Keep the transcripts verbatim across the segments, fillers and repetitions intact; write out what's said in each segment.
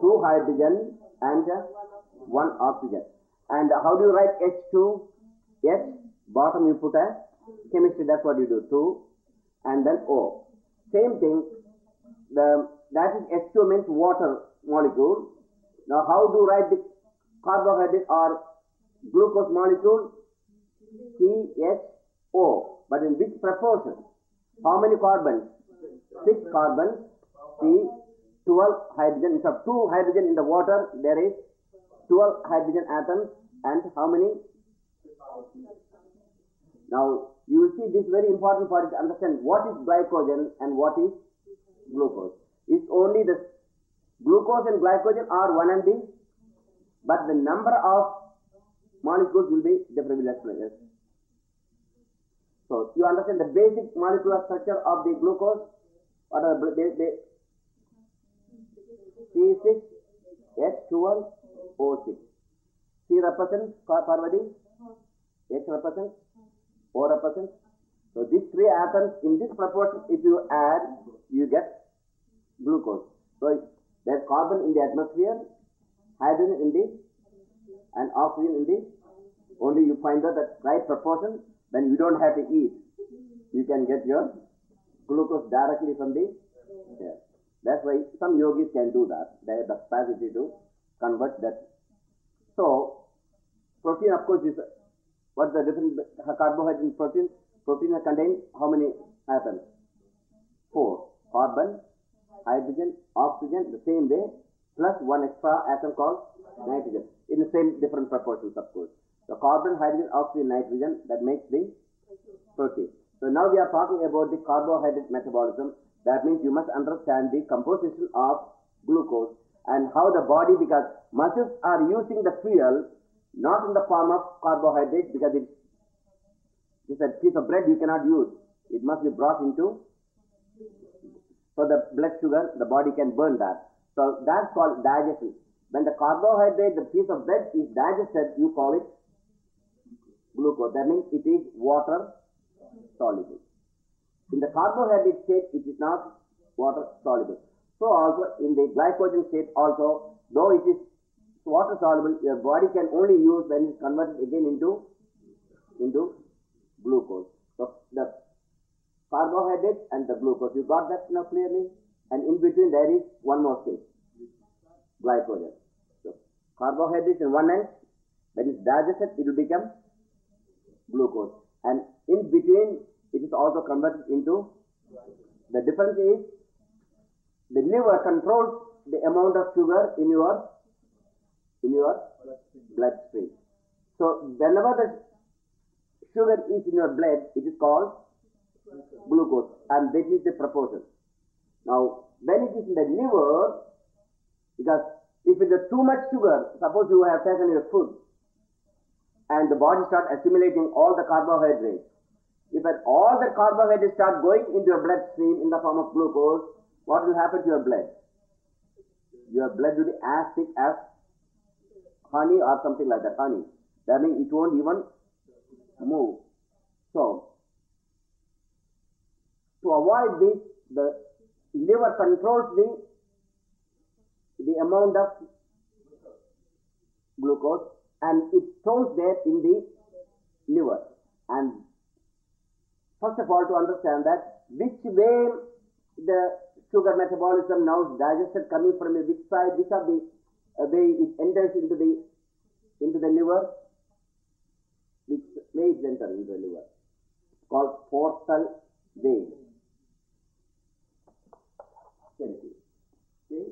two hydrogen and uh, one oxygen. And how do you write H two? H, bottom you put a chemistry, that's what you do, two, and then O. Same thing, the that is H two means water molecule. Now how do you write the carbohydrate or glucose molecule? C H O. But in which proportion? How many carbons? Six carbons. C, twelve hydrogen. Instead of two hydrogen in the water, there is twelve hydrogen atoms. And how many? Now you will see this very important for you to understand what is glycogen and what is glucose. It's only the glucose and glycogen are one and the, but the number of molecules will be different. Will explain. So you understand the basic molecular structure of the glucose. What are the, the, the C six H twelve O six. C represents Parvati, H represents, O represents. So these three atoms in this proportion, if you add, you get glucose. So there's carbon in the atmosphere, hydrogen in the, and oxygen in the. Only you find out that right proportion, then you don't have to eat. You can get your glucose directly from the air. That's why some yogis can do that. They have the capacity to convert that. So protein, of course, is what's the difference? Carbohydrate and protein. Protein contains how many atoms? Four. Carbon, hydrogen, oxygen, the same way, plus one extra atom called nitrogen. In the same different proportions, of course. So carbon, hydrogen, oxygen, nitrogen, that makes the protein. So now we are talking about the carbohydrate metabolism. That means you must understand the composition of glucose and how the body, because muscles are using the fuel not in the form of carbohydrates, because it is a piece of bread you cannot use. It must be brought into, so the blood sugar, the body can burn that. So that's called digestion. When the carbohydrate, the piece of bread is digested, you call it glucose. That means it is water soluble. In the carbohydrate state, it is not water soluble. So also in the glycogen state also, though it is water soluble, your body can only use when it's converted again into, into glucose. So the carbohydrate and the glucose, you got that now clearly? And in between there is one more stage, glycogen. So carbohydrate in one end, when it's digested, it will become glucose. And in between, it is also converted into, the difference is, the liver controls the amount of sugar in your in your bloodstream. So whenever the sugar is in your blood, it is called glucose, and this is the proportion. Now, when it is in the liver, because if it is too much sugar, suppose you have taken your food, and the body starts assimilating all the carbohydrates. If all the carbohydrates start going into your bloodstream in the form of glucose, what will happen to your blood? Your blood will be as thick as honey or something like that, honey. That means it won't even move. So, to avoid this, the liver controls the, the amount of glucose, and it stores there in the liver. And first of all, to understand that which way the sugar metabolism now is digested, coming from which side, which of the uh, way it enters into the into the liver, which way it enters into the liver, called portal vein. See, see,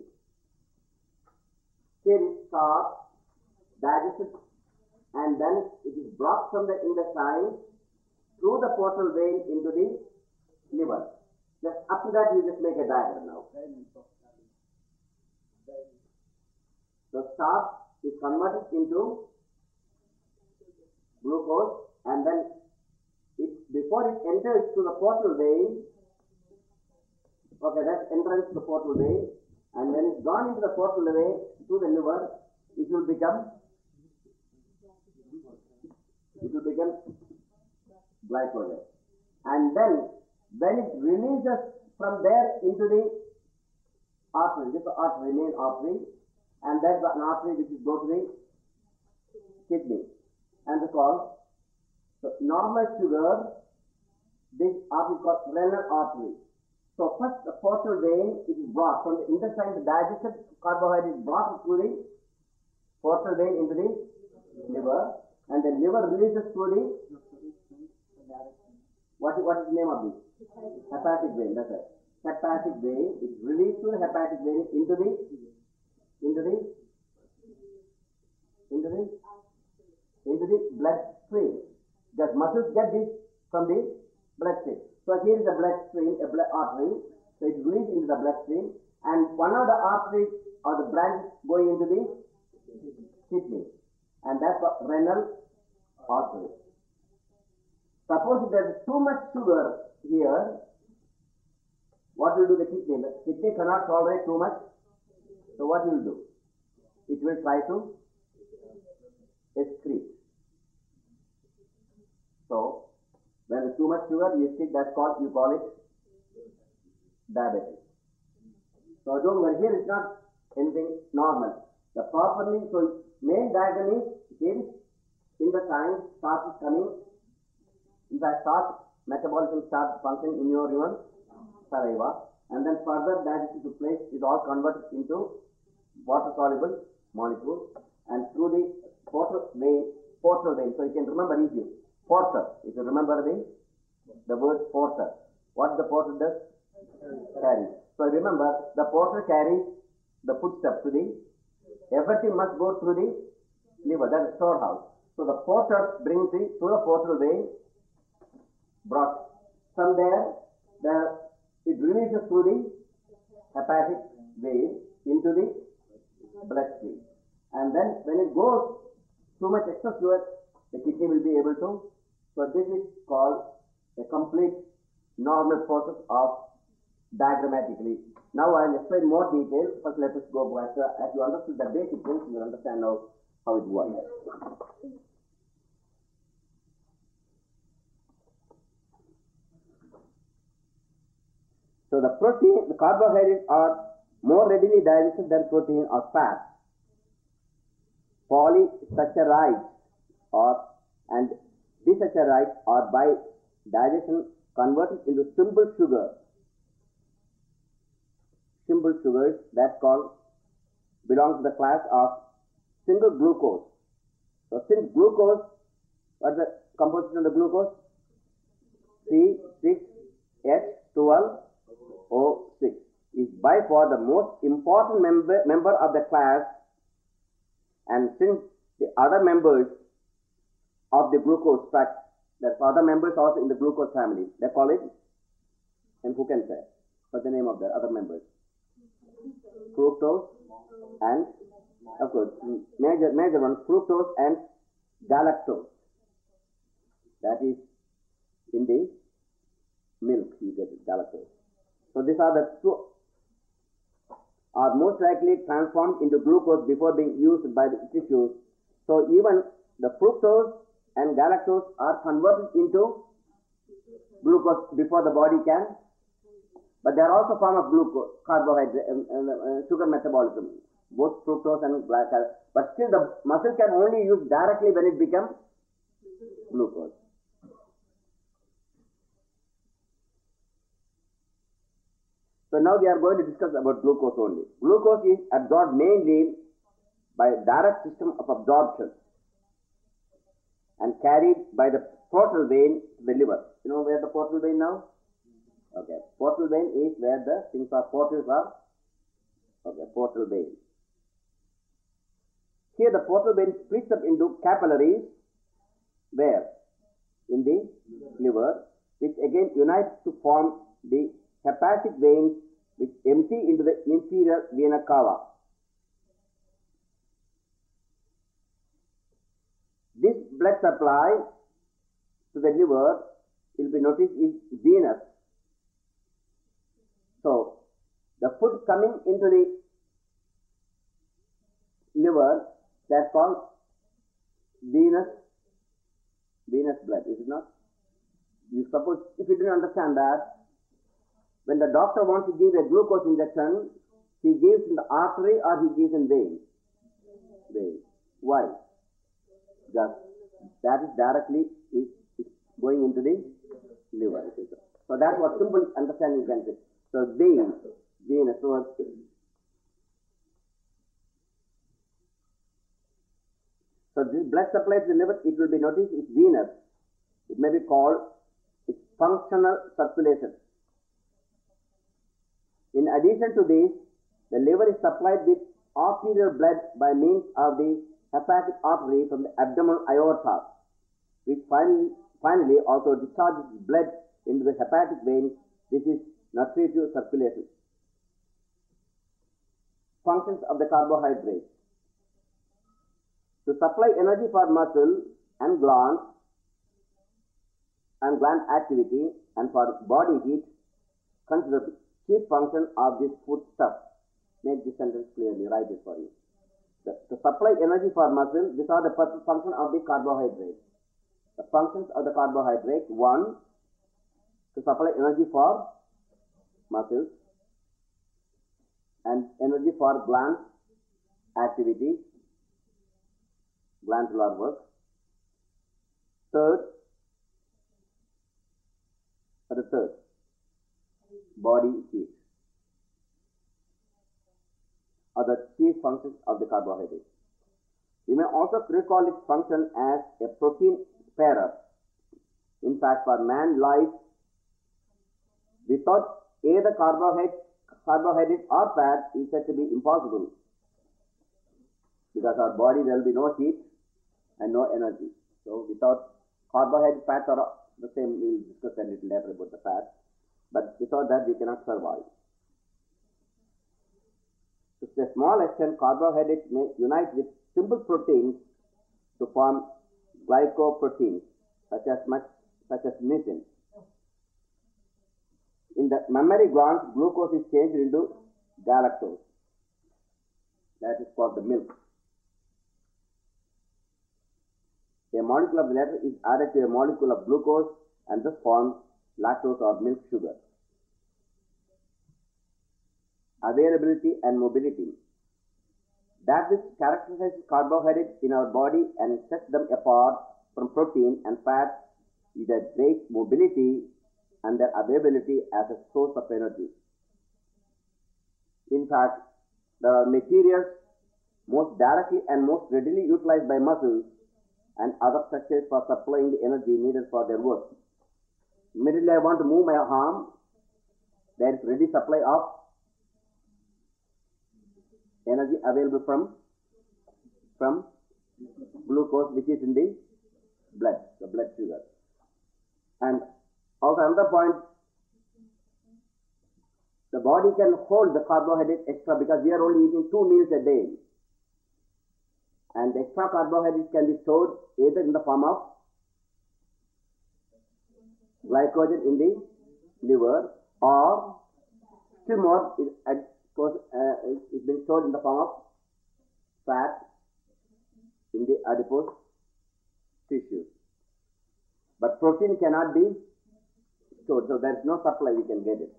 here it starts digested, and then it is brought from the intestine through the portal vein into the liver. Just up to that, you just make a diagram now. The starch is converted into glucose, and then it, before it enters to the portal vein, okay, that's entrance to the portal vein, and when it's gone into the portal vein to the liver, it will become it will become glycogen. And then when it releases from there into the artery, this is the artery, main artery, and that's an artery which is go to the kidney, and the called. So normal sugar, this artery is called renal artery. So first the portal vein, it is brought from the intestine, the digested carbohydrate is brought through the portal vein into the liver, and the liver releases through the, what, what is the name of this? Hepatic vein, that's right. Hepatic vein, it released through the hepatic vein into the, into the, into the, into the bloodstream. Because muscles get this from the bloodstream. So here is a bloodstream, a blood artery. So it's released into the bloodstream, and one of the arteries or the branches going into the kidney, and that's what renal artery. Suppose if there is too much sugar here, what will do the kidney? The kidney cannot tolerate too much. So what will do? It will try to excrete. So when there's too much sugar, you stick, that's called, you call it diabetes. So don't worry, here it's not anything normal. The properly, so main diagram is here in the time starts coming, in fact starts, metabolism starts functioning in your even saliva, and then further digestion to place is all converted into water soluble molecules, and through the portal vein, portal vein, so you can remember easily. Porter, if you remember the, the word porter, what the porter does? Carries. So remember, the porter carries the footstep to the, everything must go through the liver, that is storehouse. So the porter brings it through the portal vein, brought from there, the, it releases through the hepatic vein into the bloodstream. And then when it goes too much excess sugar, the kidney will be able to. So this is called a complete normal process of diagrammatically. Now I will explain more detail. First let us go back. As you understood the basic things, you will understand now how it works. So the protein, the carbohydrates are more readily digested than protein or fat. Polysaccharides or and disaccharides are by digestion converted into simple sugar. Simple sugars, that's called, belong to the class of single glucose. So since glucose, what's the composition of the glucose? C six H twelve O six is by far the most important member, member of the class, and since the other members of the glucose tract, there's other members also in the glucose family, they call it, and who can say what's the name of the other members? Fructose and, of course, major major one, fructose and galactose. That is in the milk, you get it, galactose. So these are the two, are most likely transformed into glucose before being used by the tissues. So even the fructose and galactose are converted into glucose before the body can, but they are also form of glucose, carbohydrate, uh, uh, sugar metabolism, both fructose and galactose. But still the muscle can only use directly when it becomes glucose. So now we are going to discuss about glucose only. Glucose is absorbed mainly by direct system of absorption and carried by the portal vein to the liver. You know where the portal vein now? Okay, portal vein is where the things are, portals are. Okay, portal vein. Here the portal vein splits up into capillaries, where? In the liver, which again unites to form the hepatic veins which empty into the inferior vena cava. This blood supply to the liver will be noticed is venous. So the food coming into the liver, that's called venous venous blood, is it not? You suppose, if you didn't understand that, when the doctor wants to give a glucose injection, he gives in the artery or he gives in vein. vein. Why? Because that is directly is, is going into the liver. So that's what simple understanding you can say. So vein, vein, so So this blood supply to the liver, it will be noticed, is venous. It may be called its functional circulation. In addition to this, the liver is supplied with arterial blood by means of the hepatic artery from the abdominal aorta, which finally, finally also discharges blood into the hepatic vein. This is nutritive circulation. Functions of the carbohydrate. To supply energy for muscle and glands and gland activity and for body heat, consider the chief function of this foodstuff. Make this sentence clearly, write it for you. The, to supply energy for muscle, these are the function of the carbohydrate. The functions of the carbohydrate: one, to supply energy for muscles and energy for gland activity, glandular work. Third, or the third, body heat, are the chief functions of the carbohydrate. You may also recall its function as a protein sparer. In fact, for man life, without either carbohydrate, carbohydrate or fat is said to be impossible, because our body there will be no heat and no energy. So without carbohydrate, fats are the same. We will discuss a little later about the fat. But without that, we cannot survive. To a small extent, carbohydrates may unite with simple proteins to form glycoproteins, such as much, such as methane. In the mammary glands, glucose is changed into galactose. That is called the milk. A molecule of the latter is added to a molecule of glucose and thus forms lactose or milk sugar. Availability and mobility. That which characterizes carbohydrates in our body and sets them apart from protein and fat is their great mobility and their availability as a source of energy. In fact, there are materials most directly and most readily utilized by muscles and other structures for supplying the energy needed for their work. Immediately I want to move my arm, there is ready supply of energy available from, from glucose, which is in the blood, the blood sugar. And also another point, the body can hold the carbohydrate extra because we are only eating two meals a day. And the extra carbohydrates can be stored either in the form of glycogen in the liver, or still more, it, it, uh, it's been stored in the form of fat in the adipose tissue. But protein cannot be stored, so there is no supply, we can get it.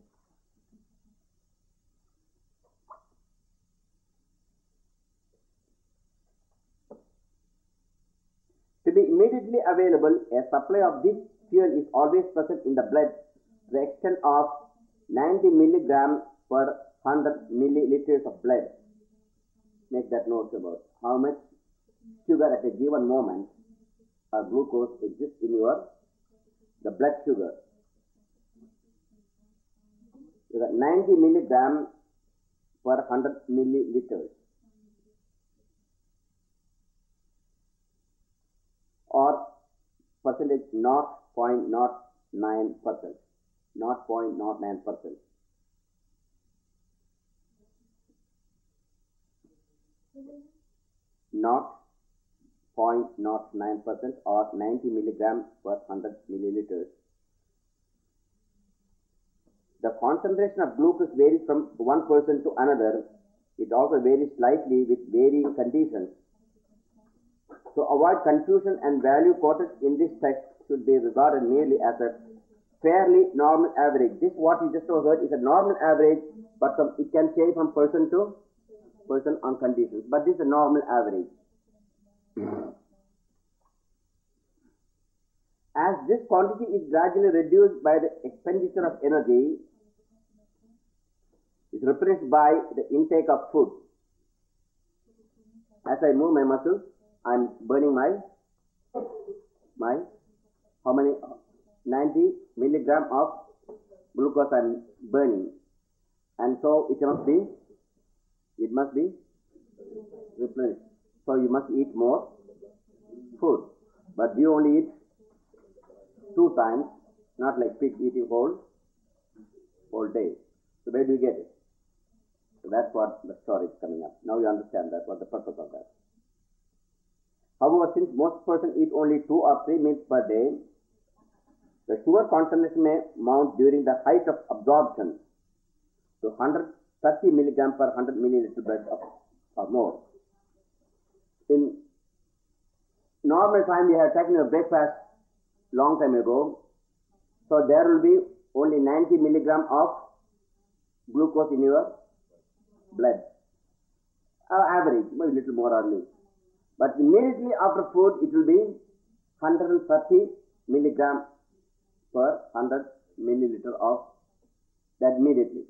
To be immediately available, a supply of this fuel is always present in the blood to the extent of ninety milligrams per one hundred milliliters of blood. Make that note about how much sugar at a given moment or glucose exists in your the blood sugar. You got ninety milligrams per one hundred milliliters, or percentage zero point zero nine percent, zero point zero nine percent. zero point zero nine percent or ninety milligrams per one hundred milliliters. The concentration of glucose varies from one person to another. It also varies slightly with varying conditions. To avoid confusion, and value quoted in this text should be regarded merely as a fairly normal average. This what you just heard is a normal average, but some, it can change from person to person on conditions. But this is a normal average. As this quantity is gradually reduced by the expenditure of energy, is replaced by the intake of food. As I move my muscles, I am burning my, my, how many, ninety milligram of glucose I am burning. And so it must be, it must be replenished. So you must eat more food. But we only eat two times, not like pig eating whole, whole day. So where do you get it? So that's what the story is coming up. Now you understand that, what the purpose of that. However, since most persons eat only two or three meals per day, the sugar concentration may mount during the height of absorption to one hundred thirty milligram per one hundred milliliter blood or more. In normal time, we have taken a breakfast long time ago, so there will be only ninety milligram of glucose in your blood. Uh, average, maybe little more or less. But immediately after food, it will be one hundred thirty milligram per one hundred milliliter of that immediately.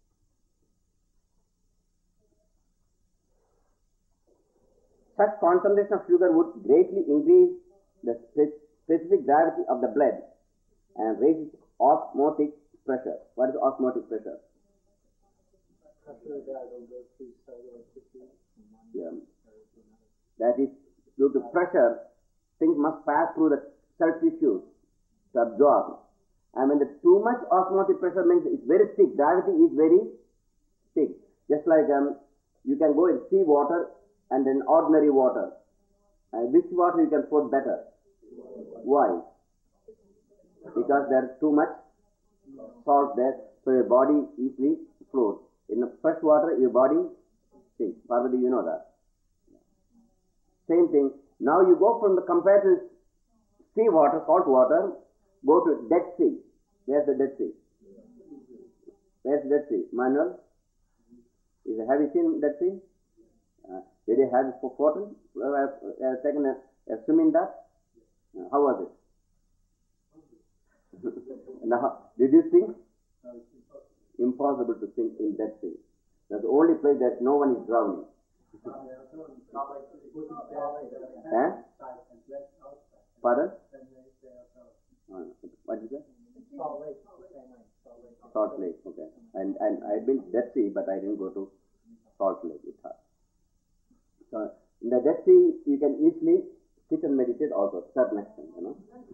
Such concentration of sugar would greatly increase the specific gravity of the blood and raise osmotic pressure. What is osmotic pressure? Yeah. That is, due to pressure, things must pass through the cell tissues to absorb. And when the too much osmotic pressure means it's very thick, gravity is very thick. Just like um, you can go in sea water and then ordinary water. And which water you can float better? Why? Because there is too much salt there, so your body easily floats. In the fresh water, your body sinks. Parvati, you know that. Same thing. Now you go from the compared to sea water, salt water, go to Dead Sea. Where's the Dead Sea? Where's the Dead Sea? Manuel? Is, have you seen Dead Sea? Uh, did you have it for fortune? Well, I have, I have taken a, a swim in that. Uh, how was it? Now, did you sink? Impossible to sink in Dead Sea. That's the only place that no one is drowning. eh? Pardon? Uh, what did you say? Salt Lake. Salt Lake, okay. And and I had been to Dead Sea, but I didn't go to Salt Lake with her. So in the Dead Sea, you can easily sit and meditate also, to a certain extent, you know.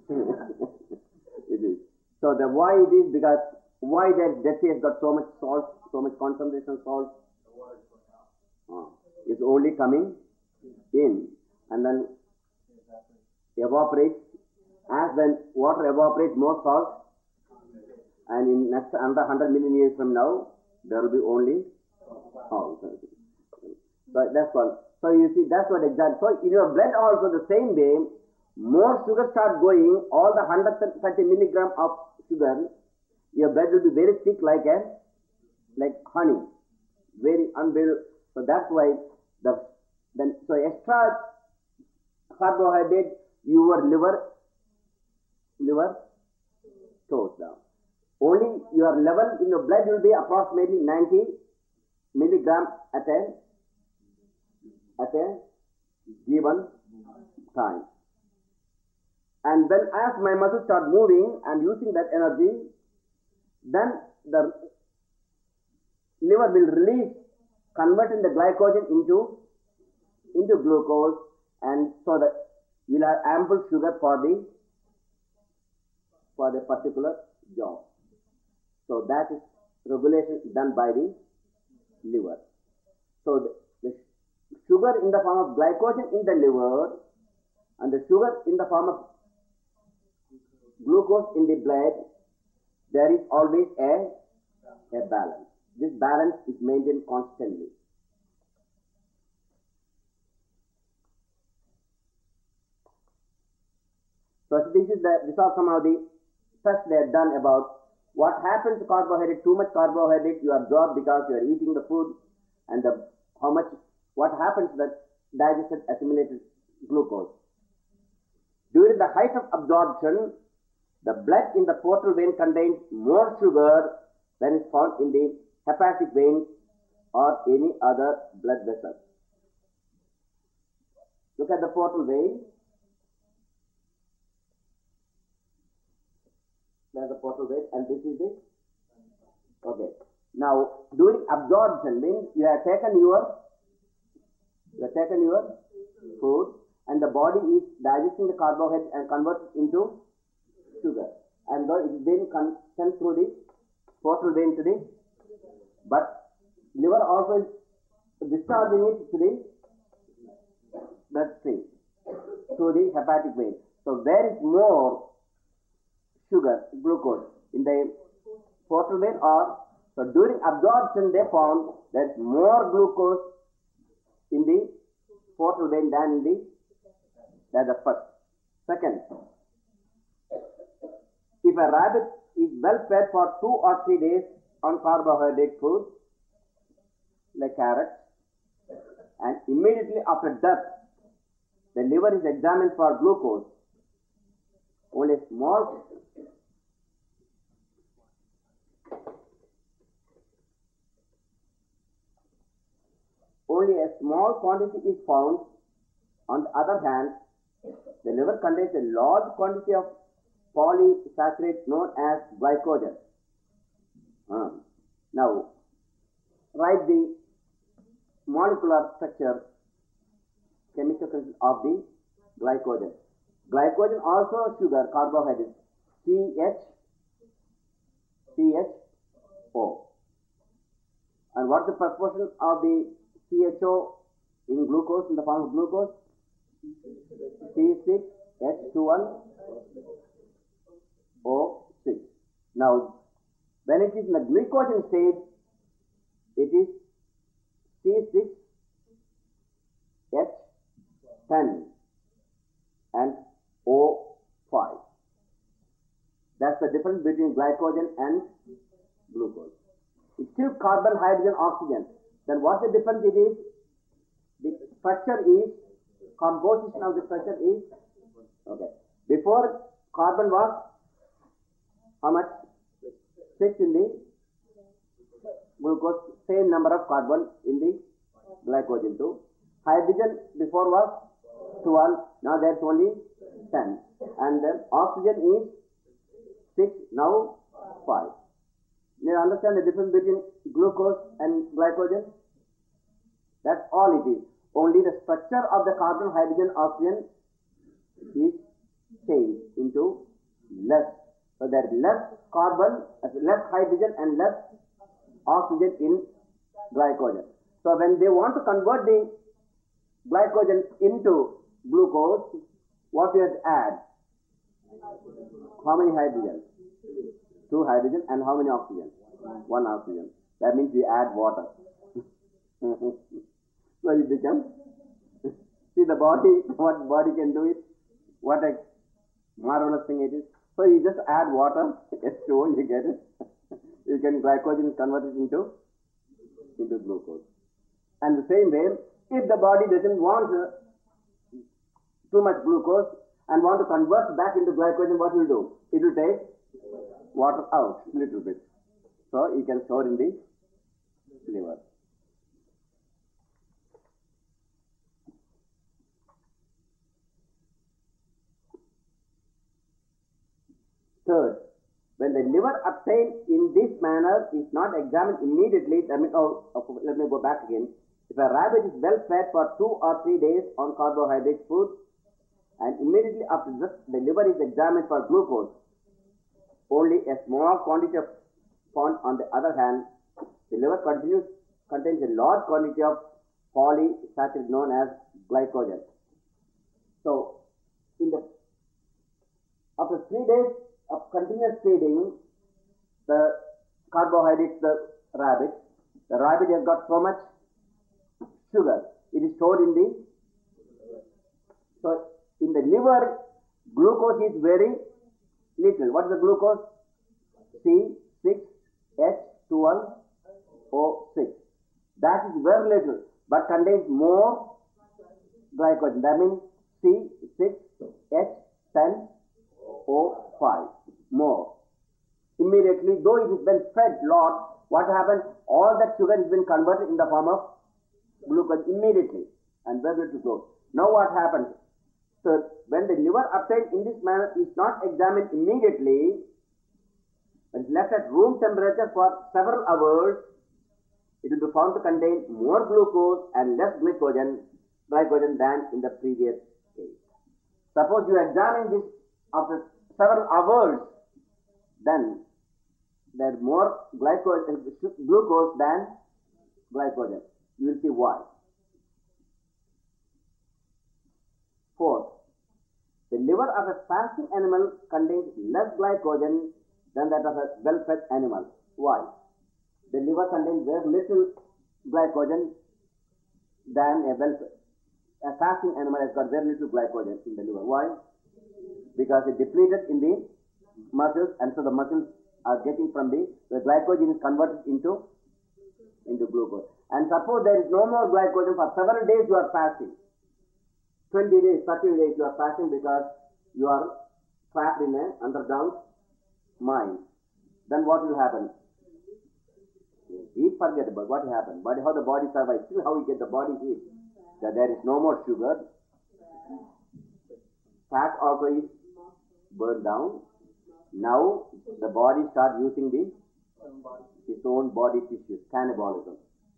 It is. So the why it is because why that Dead Sea has got so much salt, so much concentration of salt. Uh, it's only coming in and then evaporates. As then water evaporates, more salt, and in next another hundred million years from now, there will be only salt. So that's one. So you see, that's what exactly. So in your blood also the same way, more sugar start going, all the one hundred thirty milligram of sugar, your blood will be very thick like a, like honey, very unbearable. So that's why the then so extra carbohydrate your liver liver stores down. Only your level in your blood will be approximately ninety milligram at a at a given time. And when as my muscles start moving and using that energy, then the liver will release, converting the glycogen into into glucose, and so that you will have ample sugar for the for the particular job. So that is regulation done by the liver. So the, the sugar in the form of glycogen in the liver and the sugar in the form of glucose in the blood, there is always a, a balance. This balance is maintained constantly. So this is the, these are some of the tests they have done about what happens to carbohydrate. Too much carbohydrate you absorb because you are eating the food, and the how much, what happens to the digested assimilated glucose. During the height of absorption, the blood in the portal vein contains more sugar than is found in the hepatic vein or any other blood vessel. Look at the portal vein. There's the portal vein, and this is it. Okay. Now, during absorption means you have taken your you have taken your food, and the body is digesting the carbohydrate and converts it into sugar. And though it is being sent through the portal vein to the, but liver also is discharging it to the bloodstream through the hepatic vein. So there is more sugar, glucose in the portal vein, or so during absorption they found there is more glucose in the portal vein than in the that's the first. Second, if a rabbit is well fed for two or three days on carbohydrate food like carrots, and immediately after death the liver is examined for glucose, only a small only a small quantity is found. On the other hand, the liver contains a large quantity of polysaccharide known as glycogen. Uh, now, write the molecular structure, chemical structure of the glycogen. Glycogen also sugar, carbohydrate, C H, C H O. And what is the proportion of the C H O in glucose, in the form of glucose? C six H two one O six. Now, when it is in the glycogen state, it is C six H ten and O five. That's the difference between glycogen and glucose. It's still carbon, hydrogen, oxygen. Then what's the difference it is? The structure is, composition of the structure is, okay. Before carbon was, how much? six in the glucose, same number of carbon in the glycogen too. Hydrogen before was twelve, now there's only ten. And then oxygen is six, now five. You understand the difference between glucose and glycogen? That's all it is. Only the structure of the carbon, hydrogen, oxygen is changed into less. So there is less carbon, less hydrogen and less oxygen in glycogen. So when they want to convert the glycogen into glucose, what you have to add? How many hydrogen? Two hydrogen, and how many oxygen? One oxygen. That means we add water. So it becomes, see the body, what body can do it, what a marvelous thing it is. So you just add water, H two O, you get it. You can glycogen convert it into, into glucose. And the same way, if the body doesn't want uh, too much glucose and want to convert back into glycogen, what will do? It will take water out a little bit. So you can store in the liver. Third, when the liver obtained in this manner is not examined immediately, I mean, oh, oh, let me go back again. If a rabbit is well fed for two or three days on carbohydrate food, and immediately after this, the liver is examined for glucose, only a small quantity of found. On the other hand, the liver continues, contains a large quantity of polysaccharide known as glycogen. So, in the after three days of continuous feeding the carbohydrates, the rabbit, the rabbit has got so much sugar. It is stored in the, so in the liver, glucose is very little. What is the glucose? C six H two one O six. That is very little, but contains more glycogen. That means C six H ten O five. More. Immediately, though it has been fed lot, what happened? All that sugar has been converted in the form of glucose immediately and very to go. Now what happens? So when the liver obtained in this manner is not examined immediately, but is left at room temperature for several hours, it will be found to contain more glucose and less glycogen, glycogen than in the previous case. Suppose you examine this after several hours, then there is more glycogen, glucose than glycogen. You will see why. Fourth, the liver of a fasting animal contains less glycogen than that of a well-fed animal. Why? The liver contains very little glycogen than a well-fed. A fasting animal has got very little glycogen in the liver. Why? Because it depleted in the muscles, and so the muscles are getting from the, the glycogen is converted into, into glucose. And suppose there is no more glycogen for several days you are fasting. twenty days, thirty days you are fasting because you are trapped in an underground mine. Then what will happen? Heat forgettable. What will happen? But how the body survives? Still how we get the body heat? That there is no more sugar. Fat also is burned down. Now the body starts using the its own body tissues. Cannibalism.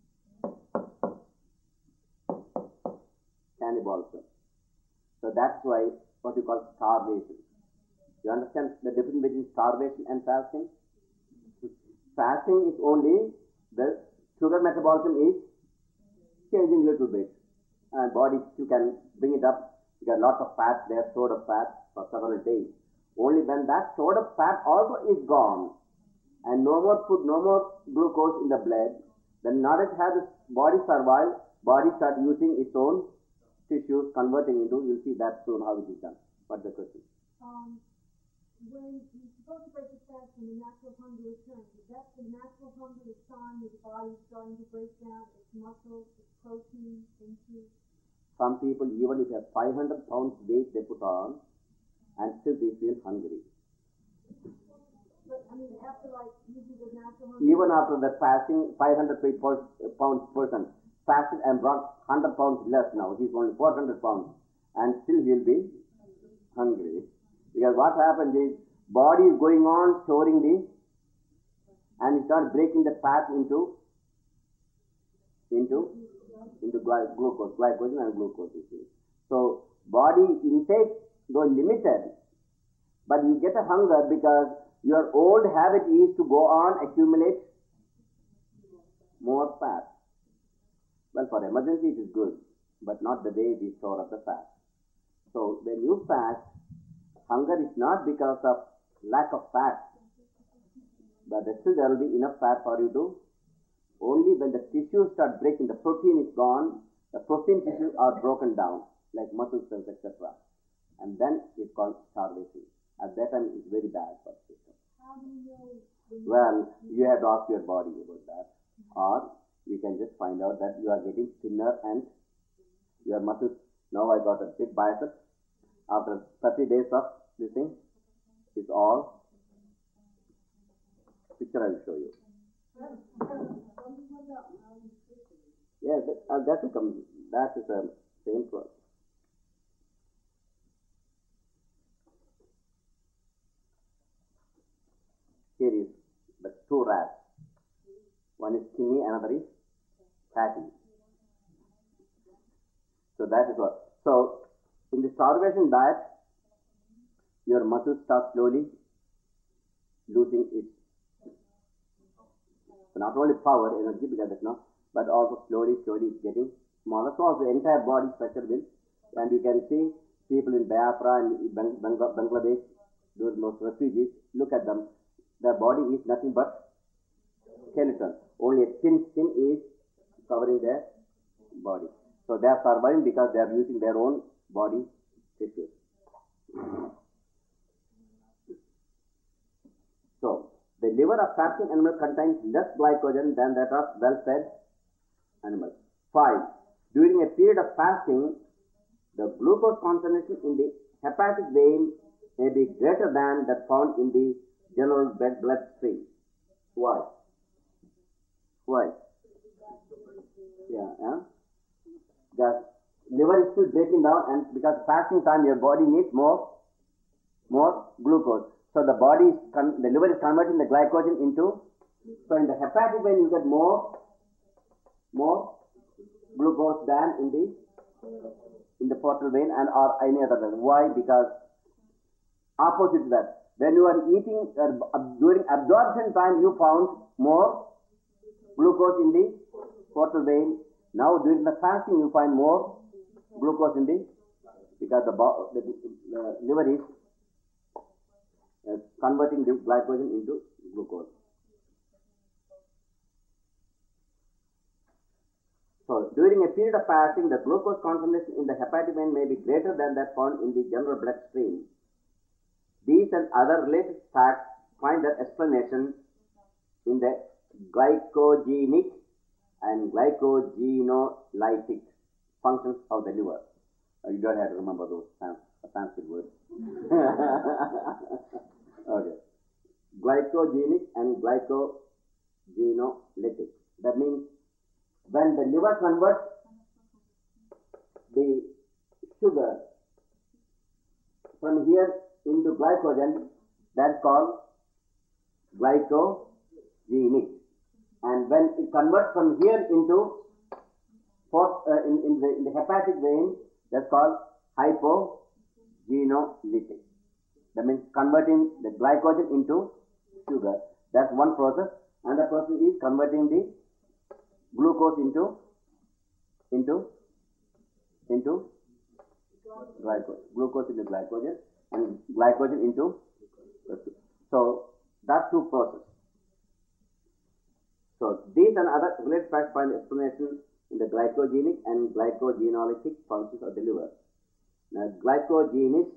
Cannibalism. So that's why what you call starvation. You understand the difference between starvation and fasting? Fasting is only the sugar metabolism is changing a little bit, and body still can bring it up. You got lots of fat there, stored up fat for several days. Only when that stored up fat also is gone, and no more food, no more glucose in the blood, then not only has the body survive, body start using its own tissues, converting into, you'll see that soon how it is done. What's the question? Um, when you're supposed to break the fast when the natural hunger returns, is that the natural hunger is sign that the body is starting to break down its muscles, its protein into? Some people, even if they have five hundred pounds weight they put on, and still they feel hungry. But, I mean, after like, usually the natural hunger... Even after the fasting, five hundred pounds person fasted and brought one hundred pounds less now. He's only four hundred pounds, and still he'll be hungry. Because what happens is, body is going on storing the, and it starts breaking the fat into, into, into gly- glucose, glycogen and glucose. You see. So, body intake, though limited, but you get a hunger because your old habit is to go on accumulate more fat. Well, for emergency it is good, but not the way we store up the fat. So, when you fast, hunger is not because of lack of fat, but still there will be enough fat for you to, only when the tissues start breaking, the protein is gone, the protein tissues are broken down, like muscle cells, et cetera. And then it's called starvation. At that time, it's very bad for the system. How do you know? Well, you have to ask your body about that. Or you can just find out that you are getting thinner and your muscles, now I got a big bicep. After thirty days of this thing, it's all, picture I will show you. Yeah, that, uh, that will come, that is the same process. Here is the two rats. One is skinny, another is fatty. So that is what. So, in the starvation diet, your muscles start slowly losing its, so not only power, energy, because it's not, but also slowly, slowly it's getting smaller. So the entire body structure will, and you can see people in Biafra and Bangladesh, those most refugees, look at them, their body is nothing but skeleton. Only a thin skin is covering their body. So they are surviving because they are using their own body tissues. So, the liver of fasting animal contains less glycogen than that of well-fed animals. Five, during a period of fasting, the glucose concentration in the hepatic vein may be greater than that found in the general blood bloodstream. Why? Why? Yeah, yeah. Because liver is still breaking down, and because fasting time, your body needs more, more glucose. So the body is con- the liver is converting the glycogen into. So in the hepatic vein, you get more, more glucose than in the in the portal vein and or any other vein. Why? Because opposite to that, when you are eating uh, during absorption time, you found more glucose in the portal vein. Now during the fasting, you find more glucose in the because the, the, the liver is uh, converting the glycogen into glucose. So, during a period of fasting, the glucose concentration in the hepatic vein may be greater than that found in the general bloodstream. These and other related facts find their explanation in the glycogenic and glycogenolytic functions of the liver. Uh, you don't have to remember those fancy words. Okay. Glycogenic and glycogenolytic. That means when the liver converts the sugar from here into glycogen, that's called glycogenic. And when it converts from here into uh, in, in, the, in the hepatic vein, that's called hypogenolytic. That means converting the glycogen into sugar. That's one process. And the process is converting the glucose into into into glycogen, glucose into glycogen, and glycogen into. So that's two processes. So these and other related facts find explanation in the glycogenic and glycogenolytic functions of the liver. Now, glycogenesis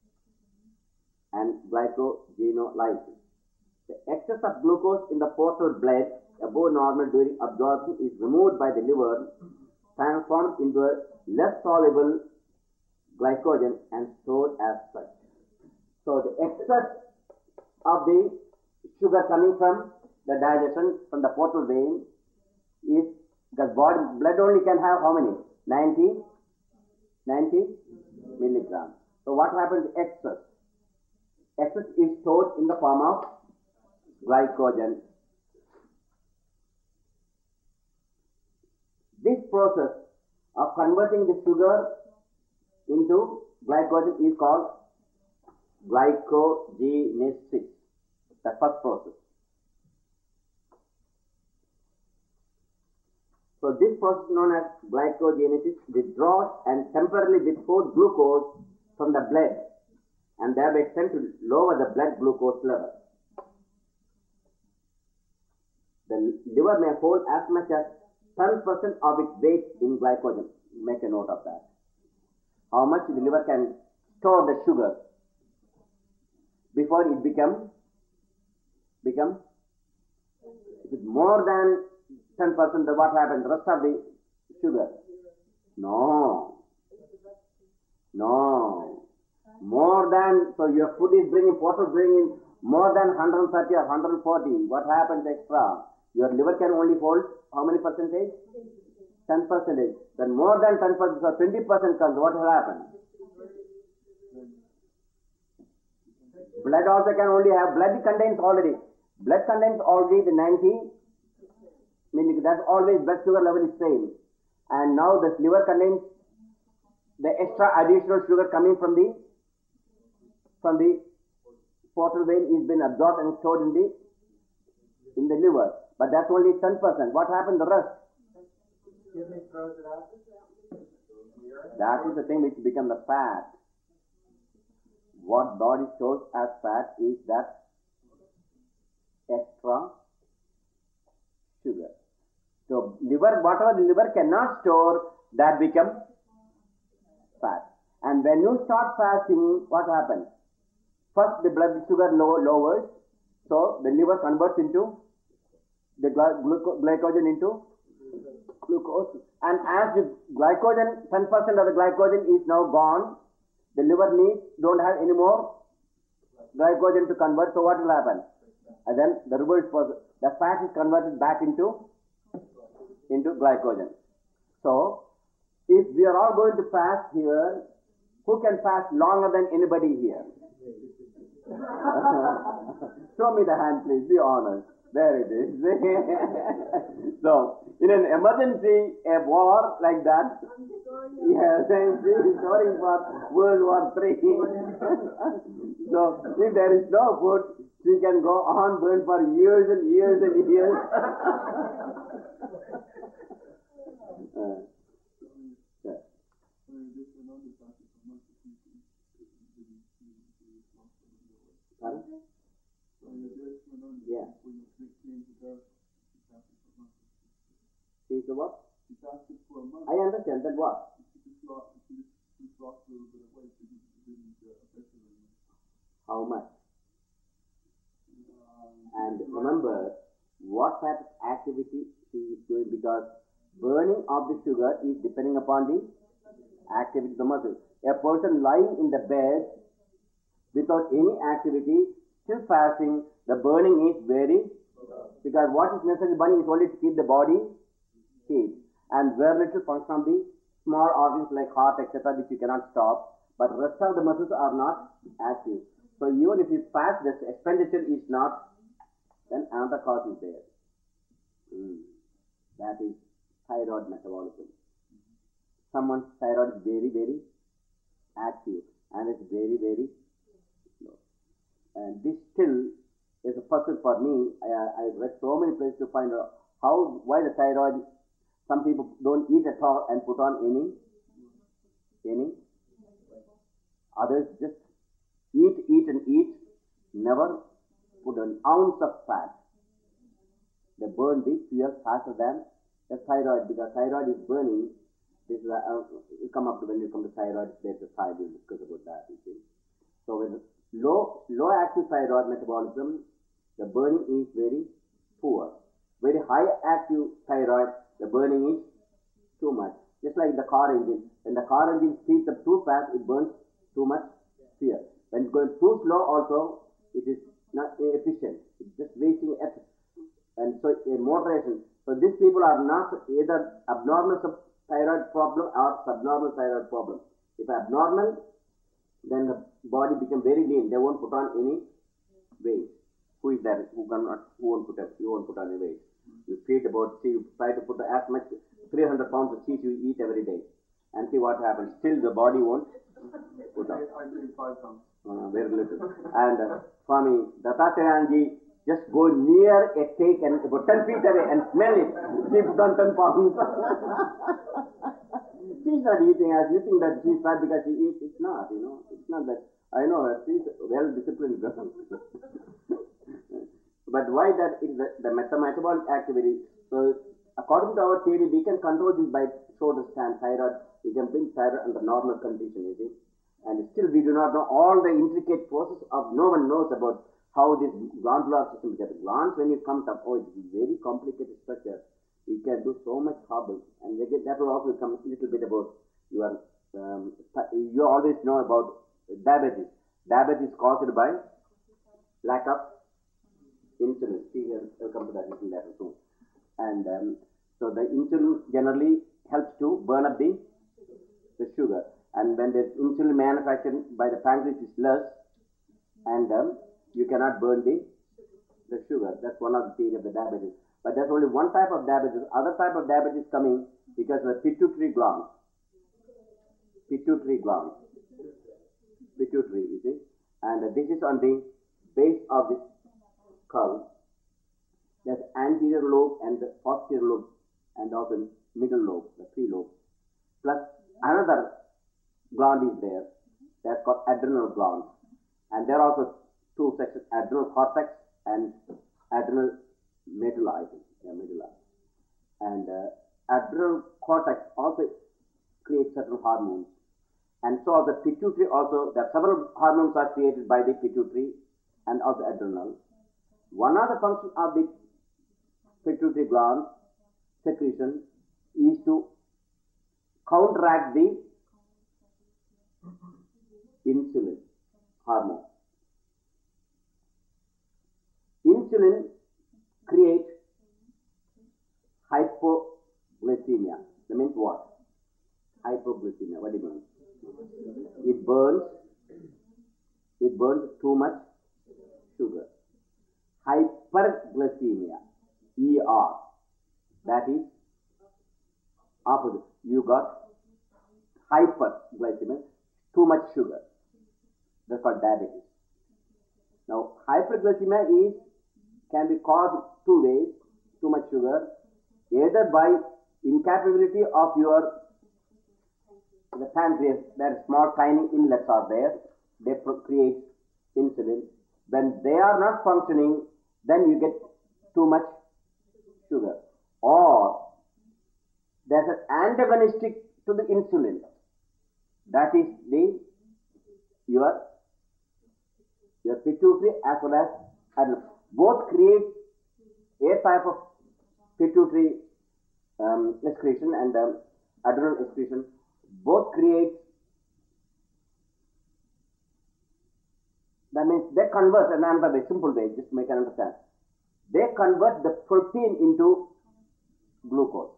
and glycogenolysis. The excess of glucose in the portal blood above normal during absorption is removed by the liver, transformed into a less soluble glycogen and stored as such. So the excess of the sugar coming from the digestion from the portal vein is because body blood only can have how many? ninety, ninety milligrams. So what happens? Excess. Excess is stored in the form of glycogen. This process of converting the sugar into glycogen is called glycogenesis, the first process. So this process known as glycogenesis withdraws and temporarily withholds glucose from the blood and thereby tend to lower the blood glucose level. The liver may hold as much as ten percent of its weight in glycogen. Make a note of that. How much the liver can store the sugar before it become become if it's more than ten percent, what happens? The rest of the sugar? No. No. More than, so your food is bringing, portal bringing more than one hundred thirty or one hundred forty. What happens extra? Your liver can only hold how many percentage? ten percentage. Then more than ten percent, so twenty percent comes, what will happen? Blood also can only have, blood contains already, blood contains already the ninety, meaning that's always blood sugar level is same. And now the liver contains the extra additional sugar coming from the, from the portal vein is been absorbed and stored in the, in the liver. But that's only ten percent. What happened the rest? Kidney throws it out. That is the thing which become the fat. What body stores as fat is that extra sugar. So liver, whatever the liver cannot store, that becomes fat. And when you start fasting, what happens? First the blood sugar low, lowers, so the liver converts into the glycogen into Glucose. And as the glycogen, ten percent of the glycogen is now gone, the liver needs, don't have any more glycogen to convert, so what will happen? And then the reverse process, the fat is converted back into, into glycogen. So, if we are all going to fast here, who can fast longer than anybody here? Show me the hand, please. Be honest. There it is. So, in an emergency, a war like that, yeah, then she is storing for World War Three. So, if there is no food, she can go on burn for years and years and years. uh, yeah. Pardon? Yeah. See the what? I understand that what? How much? And remember what type of activity she is doing, because burning of the sugar is depending upon the activity of the muscle. A person lying in the bed without any activity, still fasting, the burning is very, because what is necessary burning is only to keep the body heat, and very little function of the small organs like heart, et cetera, which you cannot stop, but rest of the muscles are not active. So even if you fast, the expenditure is not, then another cause is there. Mm. That is thyroid metabolism. Someone's thyroid is very, very active, and it's very, very low. And this still is a puzzle for me. I, I read so many places to find out how, why the thyroid, some people don't eat at all and put on any, any. Others just eat, eat and eat, never put an ounce of fat. They burn the fuel faster than the thyroid, because thyroid is burning. This is a, uh, you come up to when you come to thyroid, there's a side, we'll discuss about that, you see. So with low, low active thyroid metabolism, the burning is very poor. Very high active thyroid, the burning is too much. Just like the car engine. When the car engine speeds up too fast, it burns too much fuel. When it's going too slow also, it is not efficient. It's just wasting effort. And so a moderation. So these people are not either abnormal thyroid problem or subnormal thyroid problem. If abnormal, then the body becomes very lean. They won't put on any weight. Who is there who cannot, who won't put, you won't put on any weight? You feed about, see, you try to put as much, three hundred pounds of cheese you eat every day, and see what happens. Still the body won't put on. I do five pounds. Uh, very little. And uh, Swami Dattatreyanji just go near a cake and about ten feet away and smell it. She put on ten pounds. She's not eating as you think that she's fat because she eats. It's not, you know. It's not that. I know her. She's a well-disciplined girl. But why that is the, the metabolic activity. So according to our theory, we can control this by shoulder stand, thyroid. We can bring thyroid under normal condition, you see. And still we do not know all the intricate process of, no one knows about how this glandular system gets. Glands, when you come up, oh, it's a very complicated structure. You can do so much trouble. And that will also come a little bit about your, um, you always know about diabetes. Diabetes caused by lack of insulin. See here, I'll come to that little later soon. And um, so the insulin generally helps to burn up the, the sugar. And when the insulin manufactured by the pancreas is less, and um, you cannot burn the, the sugar. That's one of the theory of the diabetes. But there's only one type of diabetes. Other type of diabetes coming because of the pituitary gland. Pituitary gland. Pituitary, you see. And uh, this is on the base of this skull. There's anterior lobe and the posterior lobe, and also middle lobe, the prelobe. Plus another gland is there. That's called adrenal gland. And there are also two sections, adrenal cortex and adrenal medulla, I think. Yeah, medulla. And uh, adrenal cortex also creates certain hormones. And so the pituitary also, there are several hormones are created by the pituitary and also adrenal. One of the functions of the pituitary gland, secretion is to counteract the insulin hormone. Insulin creates hypoglycemia. That means what? Hypoglycemia. What do you mean? It burns. It burns too much sugar. Hyperglycemia. E R. That is opposite. You got hyperglycemia. Too much sugar. That's called diabetes. Now, hyperglycemia is can be caused two ways. Too much sugar, either by incapability of your the pancreas. There small tiny inlets are there. They create insulin. When they are not functioning, then you get too much sugar. Or there's an antagonistic to the insulin. That is the your your pituitary as well as adrenal. Both create a type of pituitary um, excretion and um, adrenal excretion. Both create. That means they convert in another way, simple way, just to make you understand. They convert the protein into glucose.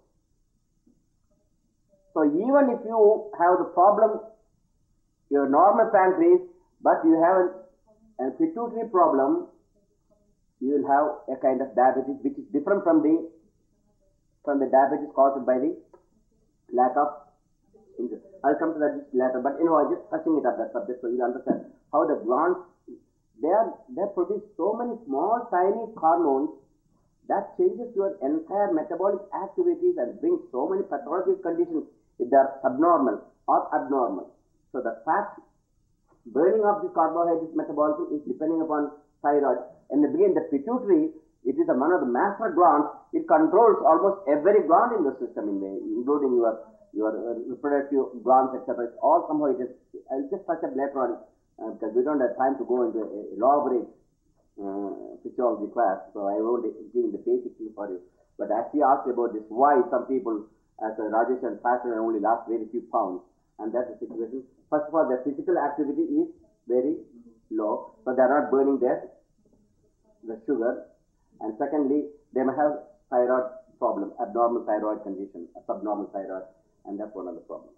So even if you have the problem, your normal pancreas, but you have a, a pituitary problem, you will have a kind of diabetes which is different from the from the diabetes caused by the lack of insulin. I'll come to that later, but you know, I'm just touching it up that subject so you'll understand how the glands they are they produce so many small tiny hormones that changes your entire metabolic activities and brings so many pathological conditions if they are subnormal or abnormal. So the fat burning of the carbohydrates metabolism is depending upon thyroid. And again, the pituitary, it is a, one of the master glands. It controls almost every gland in the system, in way, including your your uh, reproductive glands, et cetera. It's all somehow it is. I'll just touch up later on uh, because we don't have time to go into a elaborate uh, physiology class. So I won't give the basic thing for you. But as we asked about this, why some people, as a Rajesh and Pastor, only lost very few pounds, and that's the situation. First of all, their physical activity is very low, so they are not burning their the sugar, and secondly, they may have thyroid problem, abnormal thyroid condition, a subnormal thyroid, and that's one of the problems.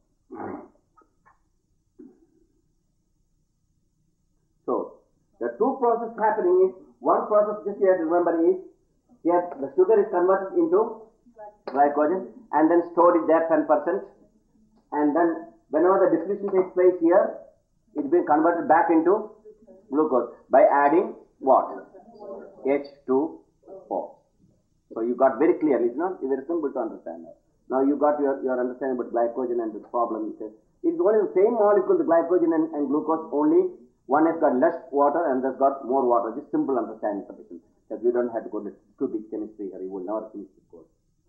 So, the two processes happening is, one process just you have to remember is, here the sugar is converted into glycogen and then stored it there ten percent, and then whenever the depletion takes place here, it's being converted back into glucose by adding what? H two O. So you got very clear. It's not very simple to understand that. Now you got your, your understanding about glycogen and the problem. It's only the same molecule, the glycogen and, and glucose, only one has got less water and has got more water. Just simple understanding sufficient. Because we don't have to go to too big chemistry here. You will never finish this course.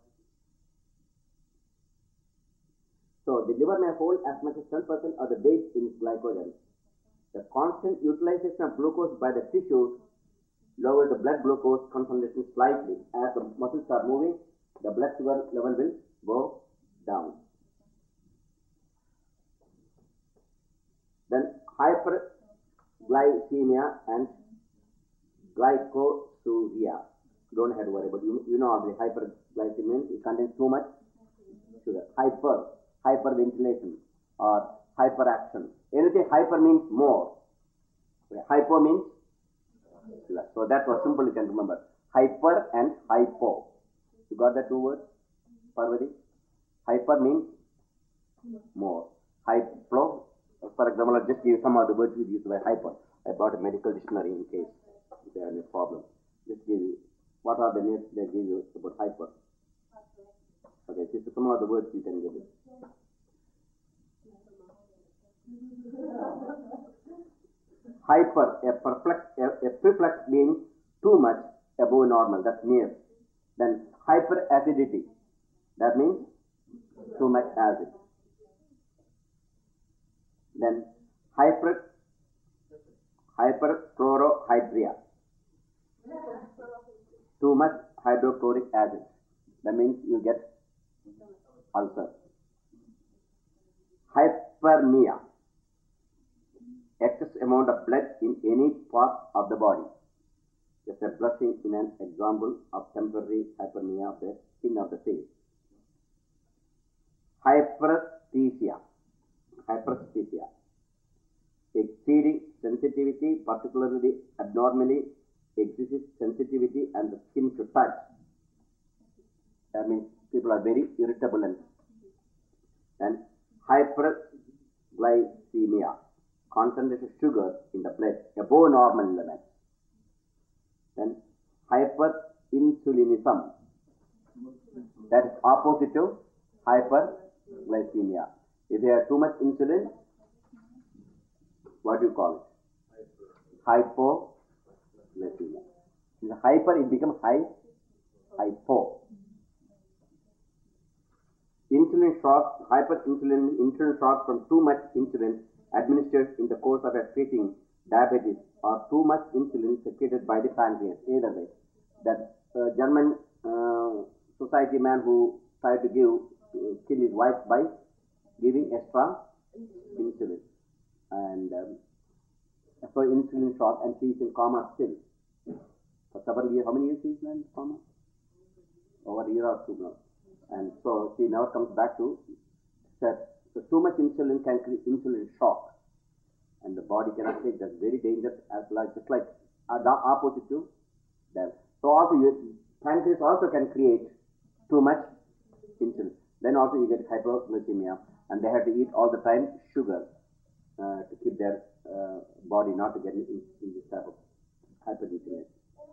So the liver may hold as much as ten percent of the base in its glycogen. The constant utilization of glucose by the tissues lower the blood glucose concentration slightly. As the muscles are moving, the blood sugar level will go down. Then hyperglycemia and glycosuria. You don't have to worry about it. You, you know already hyperglycemia, it contains too much sugar. Hyper, hyperventilation or hyperaction. Anything hyper means more. Hypo means less. So that was simple, you can remember. Hyper and hypo. You got that two words, Parvati? Hyper means more. Hypo, for example, I'll just give you some of the words we use by hyper. I brought a medical dictionary in case if there are any problem. Just give you, what are the names they give you about hyper? Okay, this is some of the words you can give it. Hyper, a perplex, a, a preflex means too much above normal, that's near. Then hyperacidity, that means too much acid. Then hyper, hyperchlorohydria, too much hydrochloric acid. That means you get ulcer. Hyperemia, excess amount of blood in any part of the body. Just a blushing in an example of temporary hyperemia of the skin of the face. Hyperesthesia, hyperesthesia, exceeding sensitivity, particularly abnormally excessive sensitivity and the skin to touch. That means people are very irritable and and hyperglycemia, concentration of sugar in the blood above normal limits. Then hyperinsulinism, that is opposite to hyperglycemia. If you have too much insulin, what do you call it? Hypoglycemia. In the hyper, it becomes high, hypo. Insulin shock, hyperinsulin, insulin shock from too much insulin administered in the course of a treating diabetes, or too much insulin secreted by the pancreas. Either way, that uh, German uh, society man who tried to give uh, kill his wife by giving extra insulin, and um, so insulin shock, and she is in coma still for several years. How many years she is in coma? Over a year or two now. And so she never comes back to that. So too much insulin can create insulin shock, and the body cannot take. That's very dangerous, as like just like uh, the opposite to that. So also your pancreas also can create too much insulin. Then also you get hypoglycemia, and they have to eat all the time sugar uh, to keep their uh, body not to get in, in this type of hypoglycemia.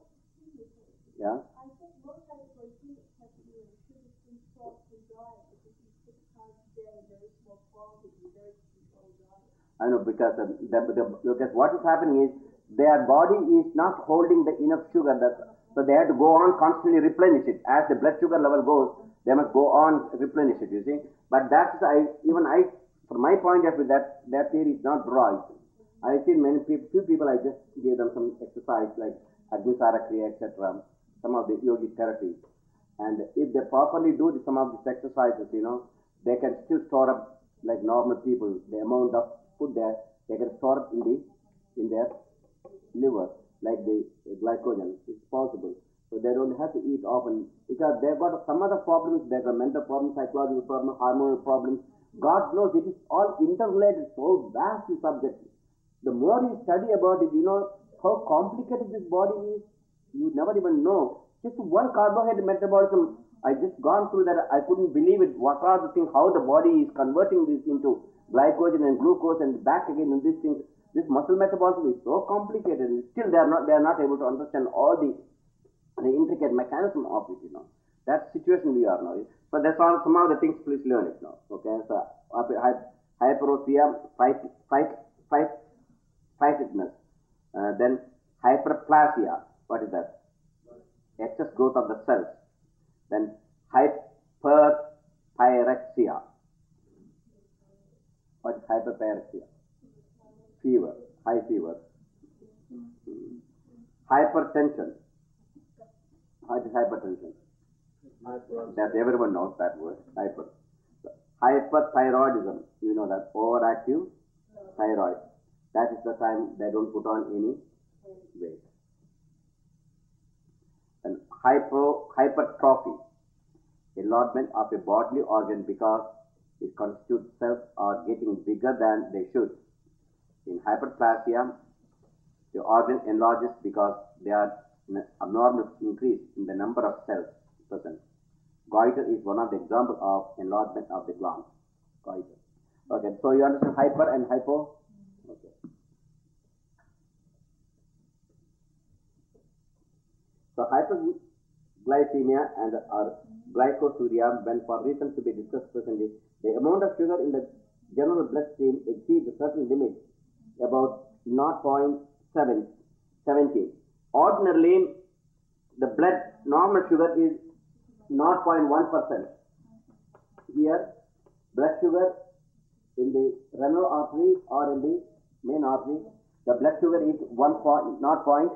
Yeah. I think most hypoglycemic have to do with sugar-free, salt-free diet, because you six times a day, very small quantity, very controlled diet. I know, because um, the, the, because what is happening is their body is not holding the enough sugar, that, so they have to go on constantly replenish it. As the blood sugar level goes, they must go on replenish it, you see. But that's, I, even I, from my point of view, that, that theory is not right. I've seen many people, few people, I just gave them some exercise like Agnisara Kriya, et cetera, some of the yogic therapies. And if they properly do the, some of these exercises, you know, they can still store up like normal people, the amount of food there, they can store up in the, in their liver, like the glycogen. It's possible. So they don't have to eat often, because they've got some other problems. They've got mental problems, psychological problems, hormonal problems. God knows it is all interrelated, so vast the subject. The more you study about it, you know how complicated this body is. You would never even know. Just one carbohydrate metabolism, I just gone through that. I couldn't believe it. What are the things, how the body is converting this into glycogen and glucose and back again in these things. This muscle metabolism is so complicated, and still they are not, they are not able to understand all the, the intricate mechanism of it, you know. That situation we are now. So that's all, some of the things, please learn it now. Okay, so hyperophia, fight, fight, fight, fightedness. Uh, then hyperplasia. What is that? Excess growth of the cells. Then hyperpyrexia. What is hyperpyrexia? Fever, high fever. Hmm. Hypertension. What is hypertension? That everyone knows that word. Hyper. So, hyperthyroidism. You know that overactive thyroid. That is the time they don't put on any weight. And hypo, hypertrophy, enlargement of a bodily organ because it constitutes cells are getting bigger than they should. In hyperplasia, the organ enlarges because there are an abnormal increase in the number of cells present. Goiter is one of the examples of enlargement of the gland. Goiter. Okay, so you understand hyper and hypo? Okay. So hyperglycemia and or glycosuria, when for reasons to be discussed presently, the amount of sugar in the general bloodstream exceeds a certain limit, about zero point seven, seventeen. Ordinarily, the blood normal sugar is zero point one percent. Here, blood sugar in the renal artery or in the main artery, the blood sugar is one point, zero point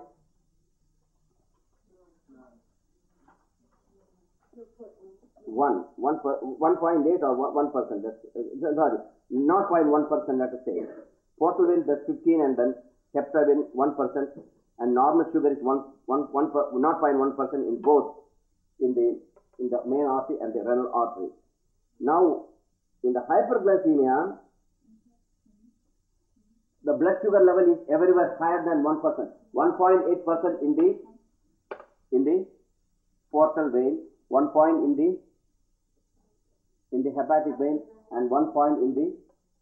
one, one, per, one point eight or one percent. That's uh, sorry, not point one percent. Let us say portal that's fifteen, and then heptavin one percent, and normal sugar is one one one per, not point one percent in both in the in the main artery and the renal artery. Now, in the hyperglycemia, the blood sugar level is everywhere higher than one percent. one point eight percent in the in the portal vein, one point in the in the hepatic vein, and one point in the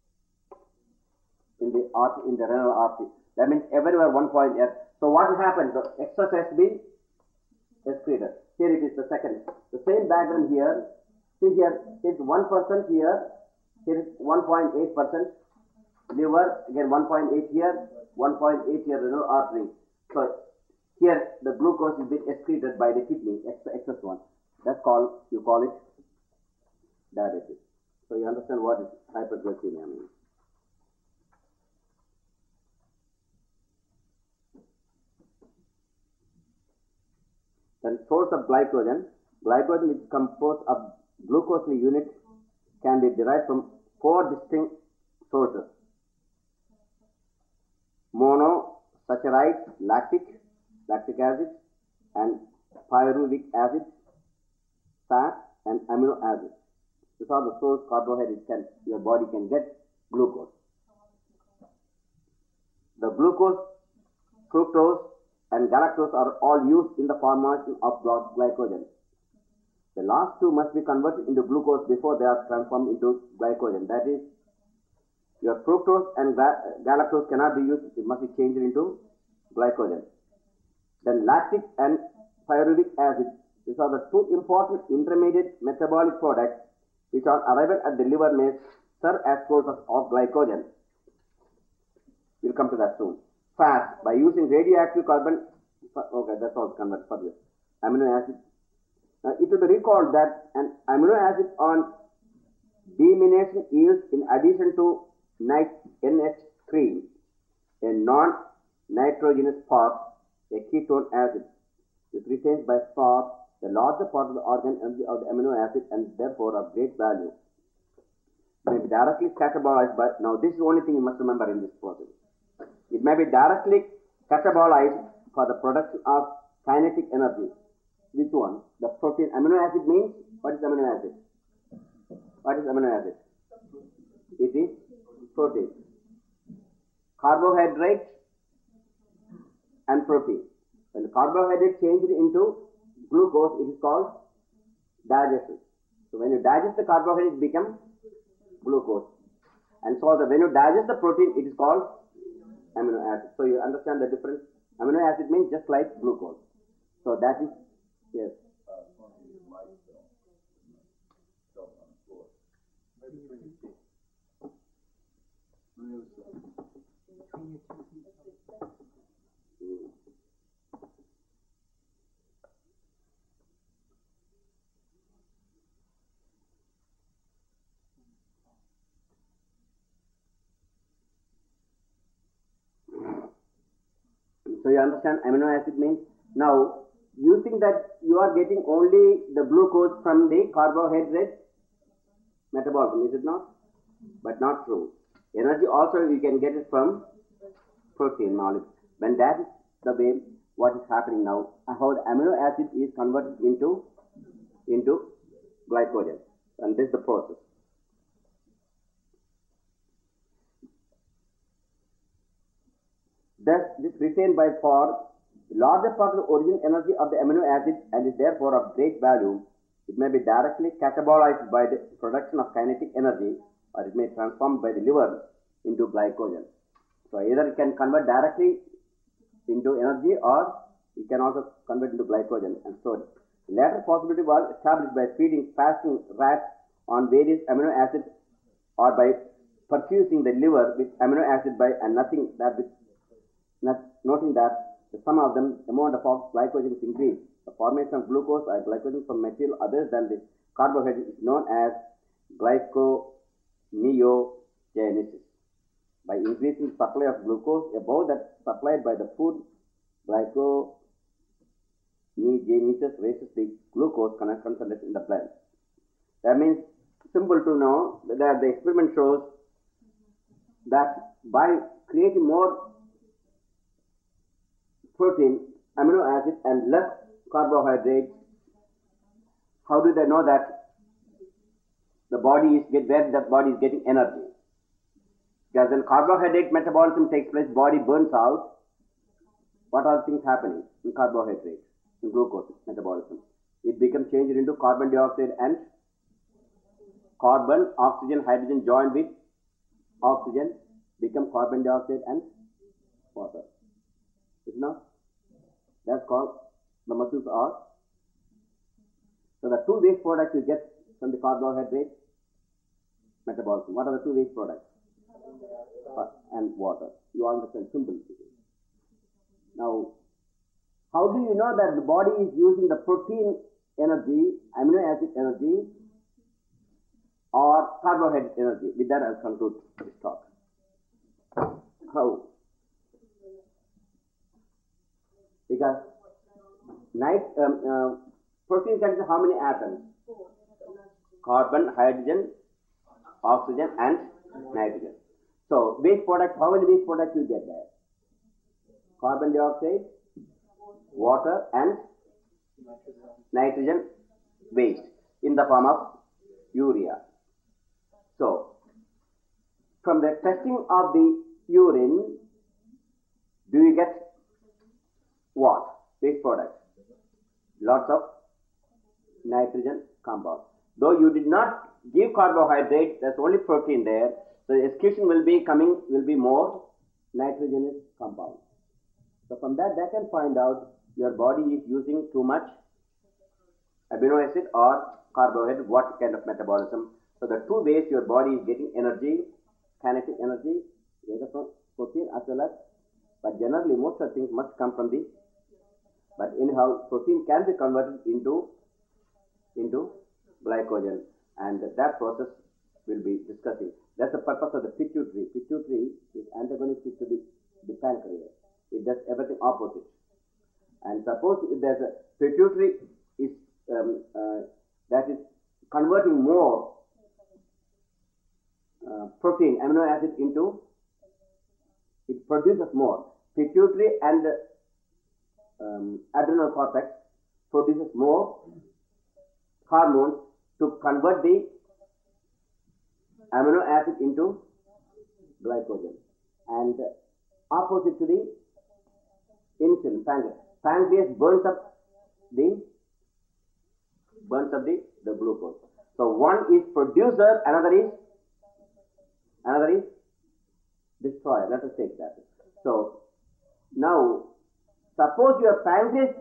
in the artery, in the renal artery. That means everywhere one point eight. So what will happen? The excess has been excreted. Here it is the second. The same diagram here. See here, it's one percent here. Here is one point eight percent. Liver, again one point eight here, one point eight here renal artery. So here the glucose is being excreted by the kidney, excess one. That's called, you call it diabetes. So you understand what is hyperglycemia means. Then source of glycogen. Glycogen is composed of glucose unit, can be derived from four distinct sources. Monosaccharide, lactic, lactic acid, and pyruvic acid, fat, and amino acids. These are the source carbohydrates can your body can get glucose. The glucose, fructose, and galactose are all used in the formation of glycogen. The last two must be converted into glucose before they are transformed into glycogen. That is, your fructose and galactose cannot be used, it must be changed into glycogen. Then lactic and pyruvic acid, these are the two important intermediate metabolic products which on arrival at the liver may serve as sources of glycogen. We'll come to that soon. Fat, by using radioactive carbon, okay, that's all converted for you. Amino acid. Now, it will be recalled that an amino acid on deamination yields, in addition to N H three, a non-nitrogenous phosphate, a ketone acid. This retains by far the larger part of the organ energy of the amino acid and therefore of great value. May be directly catabolized by, now this is the only thing you must remember in this process. It may be directly catabolized for the production of kinetic energy. Which one? The protein. Amino acid means, what is amino acid? What is amino acid? It is protein. Carbohydrate and protein. When the carbohydrate changes into glucose, it is called digestion. So when you digest the carbohydrate, it becomes glucose. And so the, when you digest the protein, it is called amino acid. So you understand the difference. Amino acid means just like glucose. So that is, yes. So you understand amino acid means. Now you think that you are getting only the glucose from the carbohydrate metabolism, is it not? But not true. Energy also you can get it from protein molecule. When that is the way what is happening now, how the amino acid is converted into into glycogen, and this is the process. Thus, this retained by far the larger part of the original energy of the amino acid and is therefore of great value. It may be directly catabolized by the production of kinetic energy, or it may be transformed by the liver into glycogen. So either it can convert directly into energy, or it can also convert into glycogen and store it. The latter possibility was established by feeding fasting rats on various amino acids, or by perfusing the liver with amino acid by and nothing that with not, noting that the sum of them amount of glycogen is increased. The formation of glucose or glycogen from material other than the carbohydrate is known as glyconeogenesis. By increasing the supply of glucose above that supplied by the food, glyconeogenesis raises the glucose concentration in the blood. That means simple to know that the experiment shows that by creating more protein, amino acid and less carbohydrates, how do they know that the body is get where the body is getting energy? Because when carbohydrate metabolism takes place, body burns out. What are the things happening in carbohydrate, in glucose metabolism? It becomes changed into carbon dioxide and carbon, oxygen, hydrogen joined with oxygen become carbon dioxide and water. Is it not? That's called the muscles are. So the two waste products you get from the carbohydrate metabolism. What are the two waste products? Uh, and water. You understand simple. Now, how do you know that the body is using the protein energy, amino acid energy, or carbohydrate energy? With that, I'll conclude this talk. How? Because night um, uh, protein contains how many atoms? Carbon, hydrogen, oxygen, and nitrogen. So waste products. How many waste products you get there? Carbon dioxide, water, and nitrogen waste in the form of urea. So, from the testing of the urine, do you get what? Waste products. Lots of nitrogen compounds. Though you did not give carbohydrate, there's only protein there, so the excretion will be coming, will be more nitrogenous compounds. So from that, they can find out your body is using too much amino acid or carbohydrate, what kind of metabolism. So the two ways your body is getting energy, kinetic energy, either from protein as well as, but generally most of the things must come from the, but anyhow, protein can be converted into, into glycogen, and that process we'll be discussing. That's the purpose of the pituitary. Pituitary is antagonistic to the, the pancreas. It does everything opposite. And suppose if there's a pituitary is um, uh, that is converting more uh, protein, amino acid into, it produces more. Pituitary and um, adrenal cortex produces more hormones to convert the amino acid into glycogen, and uh, opposite to the insulin, pancreas. Pancreas burns up the burns up the, the glucose. So one is producer, another is another is destroyer. Let us take that. So now suppose your pancreas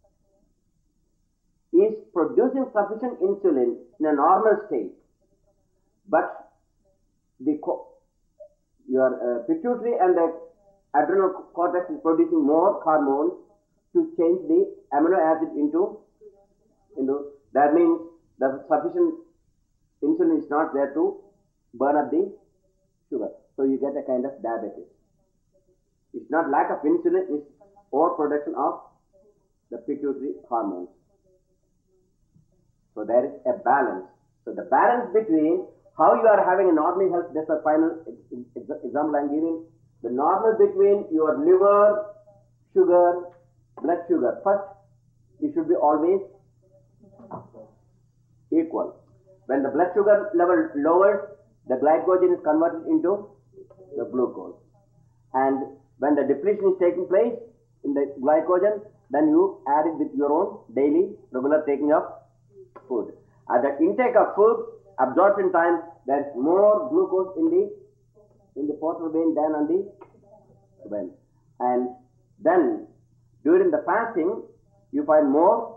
is producing sufficient insulin in a normal state, but the co- your uh, pituitary and the adrenal cortex is producing more hormones to change the amino acid into, into that means the sufficient insulin is not there to burn up the sugar. So you get a kind of diabetes. It's not lack of insulin, it's overproduction of the pituitary hormones. So there is a balance. So the balance between how you are having a normal health, that's the final example I'm giving. The normal between your liver, sugar, blood sugar. First, it should be always equal. When the blood sugar level lowers, the glycogen is converted into the glucose. And when the depletion is taking place in the glycogen, then you add it with your own daily regular taking of food. At the intake of food, absorption time, there is more glucose in the in the portal vein than on the vein. And then during the fasting, you find more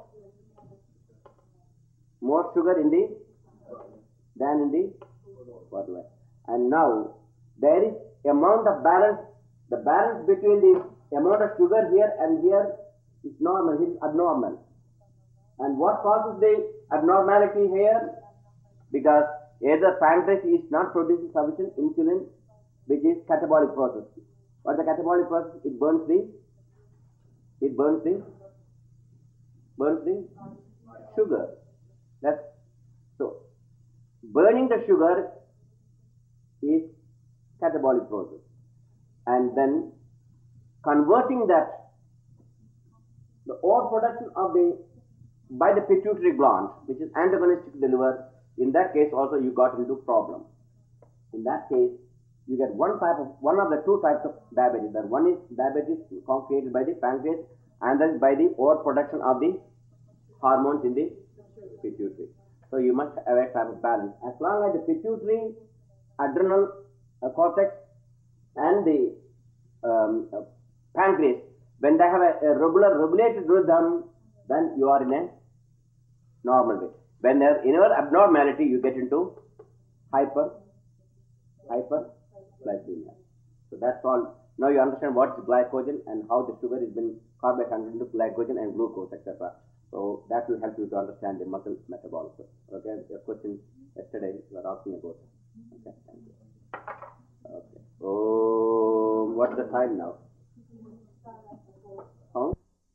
more sugar in the than in the portal vein. And now there is amount of balance. The balance between the amount of sugar here and here is normal, it is abnormal. And what causes the abnormality here? Because either pancreas is not producing sufficient insulin, which is catabolic process. What the catabolic process? It burns the, it burns the, burns the sugar. That's so. burning the sugar is catabolic process, and then converting that, the overproduction of the by the pituitary gland, which is antagonistic to the liver. In that case also you got into problem. In that case, you get one type of one of the two types of diabetes. That one is diabetes created by the pancreas, and then by the overproduction of the hormones in the pituitary. So you must have a type of balance. As long as the pituitary, adrenal uh, cortex, and the um, uh, pancreas, when they have a, a regular regulated rhythm, then you are in a normal way. When there is inner abnormality, you get into hyper, hyperglycemia. So that's all. Now you understand what is glycogen and how the sugar has been carbohydrate converted into glycogen and glucose, et cetera. So that will help you to understand the muscle metabolism. Okay, your question yesterday you were asking about. Okay, thank you. Okay. Oh, what's the time now? Huh?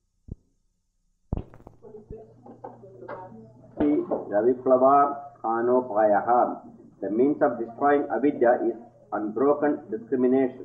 See, Raviplava Kanopayaha. The means of destroying avidya is unbroken discrimination.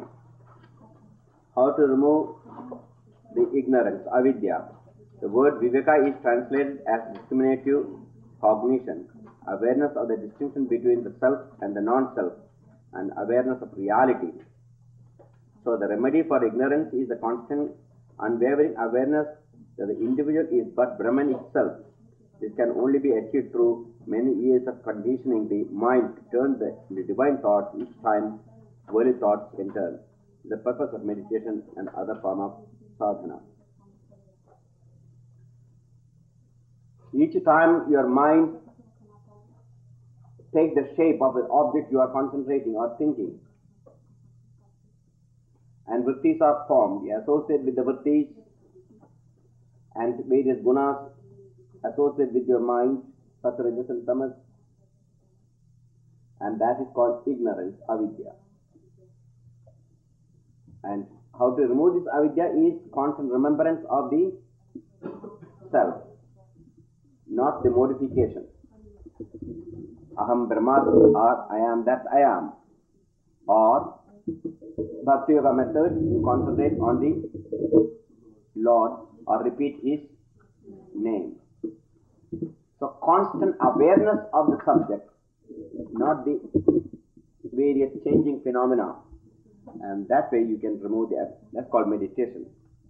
How to remove the ignorance, avidya? The word viveka is translated as discriminative cognition, awareness of the distinction between the self and the non-self, and awareness of reality. So the remedy for ignorance is the constant, unwavering awareness that the individual is but Brahman itself. This can only be achieved through many years of conditioning the mind to turn the, the divine thoughts each time worldly thoughts enter. The purpose of meditation and other form of sadhana. Each time your mind takes the shape of an object you are concentrating or thinking, and vrittis are formed, you associate with the vrittis and various gunas associate with your mind, sattva, rajas and tamas, and that is called ignorance, avidya. And how to remove this avidya is constant remembrance of the self, not the modification. Aham Brahmasmi, or I am that I am. Or Bhakti Yoga method, you concentrate on the Lord or repeat His name. So constant awareness of the subject, not the various changing phenomena. And that way you can remove the, that's called meditation.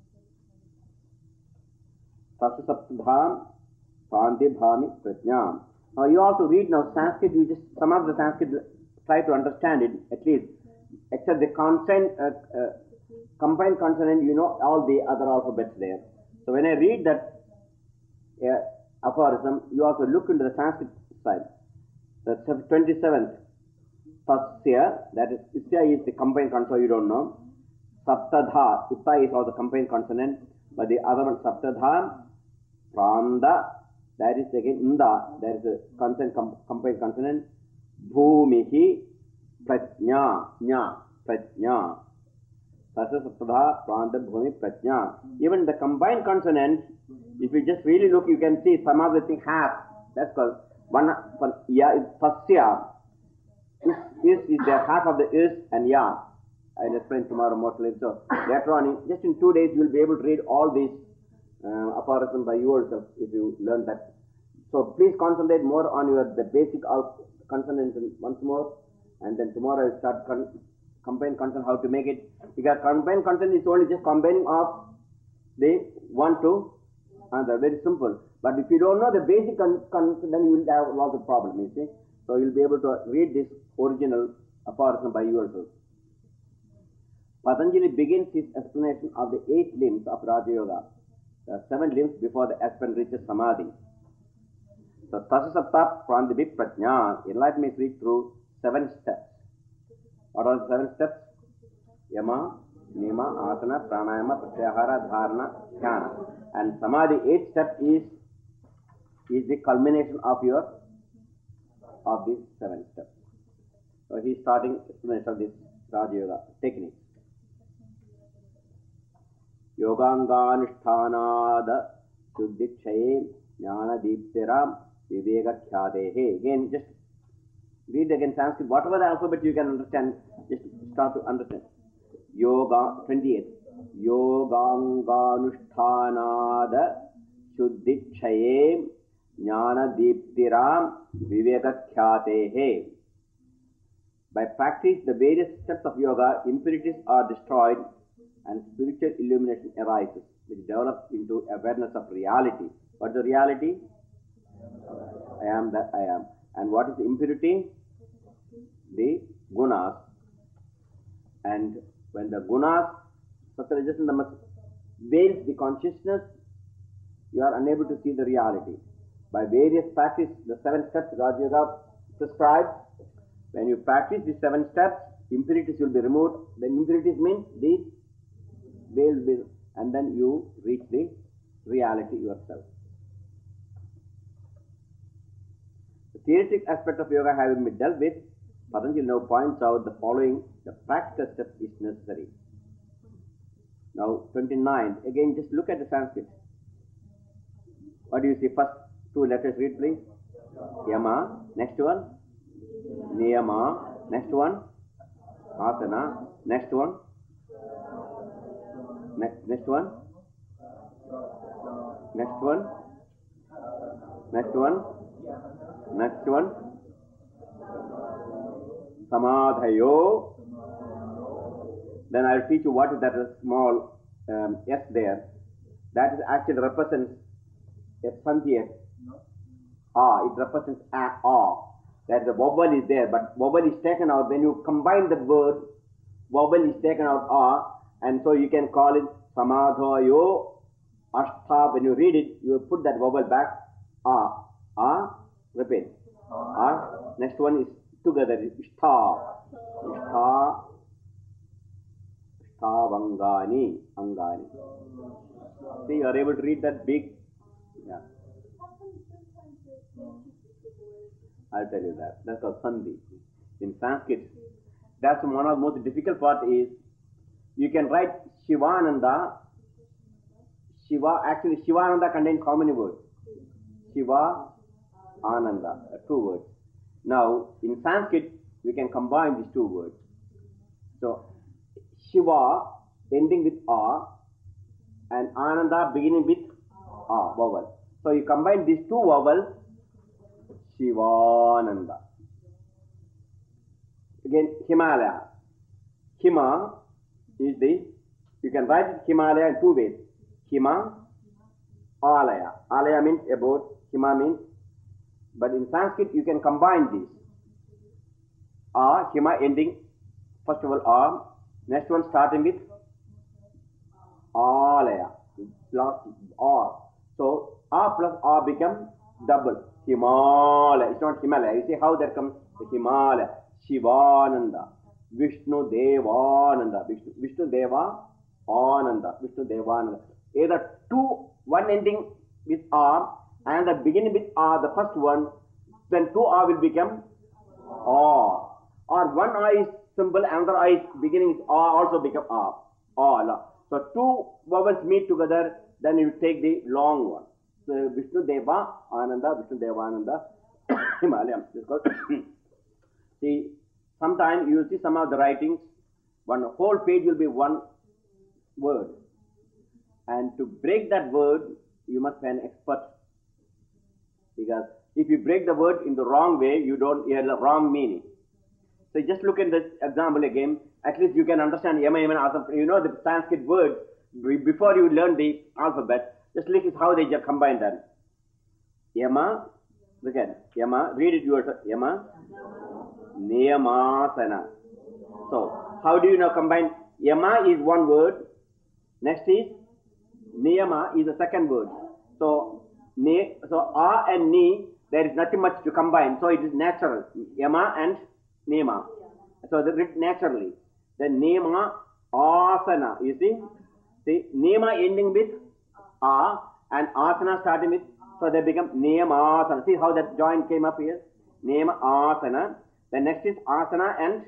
Sasasaptadham Pandibhami Prajnam. Now you also read now Sanskrit, you just, some of the Sanskrit try to understand it at least, except the consonant, uh, uh, combined consonant, you know all the other alphabets there. So when I read that uh, aphorism, you also look into the Sanskrit side. The twenty-seventh, Tatsya, that is, Isya is the combined consonant, you don't know. Saptadha, Ipta is also combined consonant, but the other one, Saptadha, Pranda, that is again Inda, that is a consonant, com combined consonant. Bhumihi, Prajna, Nya, Prajna. Sasa Saptadha, Pranda, Bhumi, Prajna. Even the combined consonant, if you just really look, you can see some of the things have. That's called one for ya is Tasya. Is, is is there half of the is and ya. I will explain tomorrow more clearly. So later on, in, just in two days, you will be able to read all these uh, aphorisms by yourself if you learn that. So please concentrate more on your the basic out consonants once more, and then tomorrow I will start con combined consonant, how to make it. Because combined consonant is only just combining of the one to another, very simple. But if you don't know the basic consonant, then you will have lots of problems, you see. So you will be able to read this original aphorism by yourself. Patanjali begins his explanation of the eight limbs of Raja Yoga. There are seven limbs before the aspirant reaches Samadhi. So Tasasapta Prandibhi Prajna, enlightenment is reached through seven steps. What are the seven steps? Yama, Nima, Asana, Pranayama, Pratyahara, Dharana, Dhyana. And Samadhi, eighth step is, is the culmination of your of these seven steps. So he is starting explanation of this Raja Yoga technique. Yoganganishtanada Suddhikshaye Jnana Deeptiram Viveka Khyadehe. Again, just Read again Sanskrit. Whatever the alphabet you can understand, just start to understand. Yoga, twenty-eight. Yoganganushthanada shuddhikshaye jnana deeptiram vivekakyatehe. By practice, the various steps of yoga, impurities are destroyed and spiritual illumination arises, which develops into awareness of reality. What is the reality? I am that I am. And what is the impurity? The gunas. And when the gunas, sattva-rajas and tamas, veils the consciousness, you are unable to see the reality. By various practice, the seven steps Raja Yoga prescribes, when you practice these seven steps, impurities will be removed. Then impurities means these veils will, and then you reach the reality yourself. The theoretic aspect of yoga having been dealt with, Patanjali now points out the following: the practical step is necessary. Now, twenty-nine. Again, just look at the Sanskrit. What do you see? First two letters, read please. Yama. Next one. Niyama. Next one. Asana. Next one. Next, next one. Next one. Next one. Next one. Samadhayo. Then I will teach you what is that small um, S there. That is actually represents a Sandhi. Ah, it represents a, ah. That the vowel is there, but vowel is taken out. When you combine the word, vowel is taken out, ah, and so you can call it Samadhayo Ashtha. When you read it, you put that vowel back, ah, ah, repeat. Ah, next one is together, Ishtha. Ishtha. Ishthavangani. Angani. See, you are able to read that big. Yeah. I'll tell you that. That's called Sandhi. In Sanskrit, that's one of the most difficult part is, you can write Shivananda. Shiva, actually Shivananda contains how many words? Shiva, Ananda, uh, two words. Now, in Sanskrit, we can combine these two words. So, Shiva ending with A and Ananda beginning with A, vowel. So, you combine these two vowels, Shivananda. Again, Himalaya. Hima is the, you can write it Himalaya in two ways. Hima, Alaya. Alaya means about, Hima means, but in Sanskrit you can combine these. A, Hima ending, first of all A, next one starting with Alaya, plus A. So A plus A become double, Himalaya. It's not Himalaya. You see how there comes the Himalaya. Shivananda, Vishnu Devananda, Vishnu, Vishnu Deva Ananda, Vishnu Devananda. Either two, one ending with A and the beginning with A, the first one, then two A will become A. Or one A is symbol, another A is beginning with A, also become A. A. So two vowels meet together, then you take the long one. So Vishnu Deva Ananda, Vishnu Devananda, Himalayam. See, sometimes you will see some of the writings, one whole page will be one word. And to break that word, you must be an expert. Because if you break the word in the wrong way, you don't hear the wrong meaning. So just look at this example again. At least you can understand Yama, Yama, Asam. You know the Sanskrit words. Before you learn the alphabet, just look at how they just combine that. Yama, look at Yama, read it yourself. Yama, Niyamasana. So, how do you now combine? Yama is one word. Next is Niyama is the second word. So, ne, so A and Ni, there is nothing much to combine. So, it is natural. Yama and Niyama. So, they read naturally. Then Niyama, Asana. You see? See, Niyama ending with A and Asana starting with, so they become Niyamasana. See how that joint came up here? Niyamasana. Then next is Asana and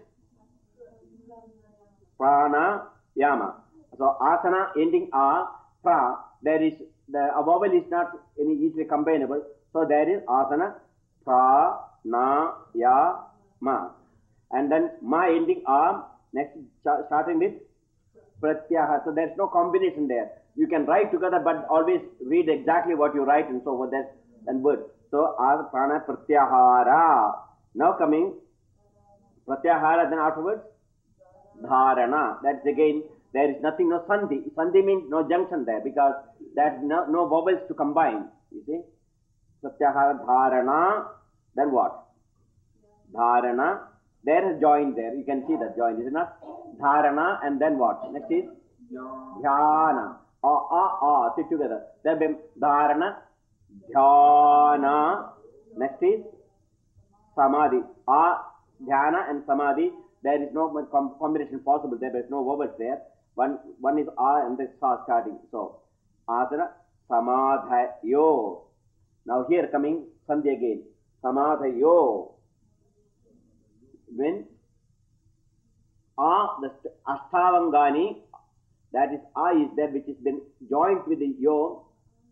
Pranayama. So Asana ending A, Pra, there is, the vowel is not any easily combinable. So there is Asana, Pranayama. ma. And then ma ending a, next starting with pratyaha. So there's no combination there. You can write together, but always read exactly what you write and so on. That's and word. So ar prana pratyahara. Now coming pratyahara, then afterwards dharana. That's again, there is nothing, no sandhi. Sandhi means no junction there because there's no, no vowels to combine. You see? Pratyahara dharana. Then what? Dharana. There is join there. You can see that join, is it not? Dharana and then what? Next is dhyana. Ah, ah, ah. Sit together. Then dharana, dhyana. Next is samadhi. Ah, dhyana and samadhi. There is no com combination possible. There is no vowels there. One, one is ah and the sa starting. So, asana, samadhayo. Now here coming sandhi again. Samadhayo. When a, the ashtamangani, that is a is there which has been joined with the yo,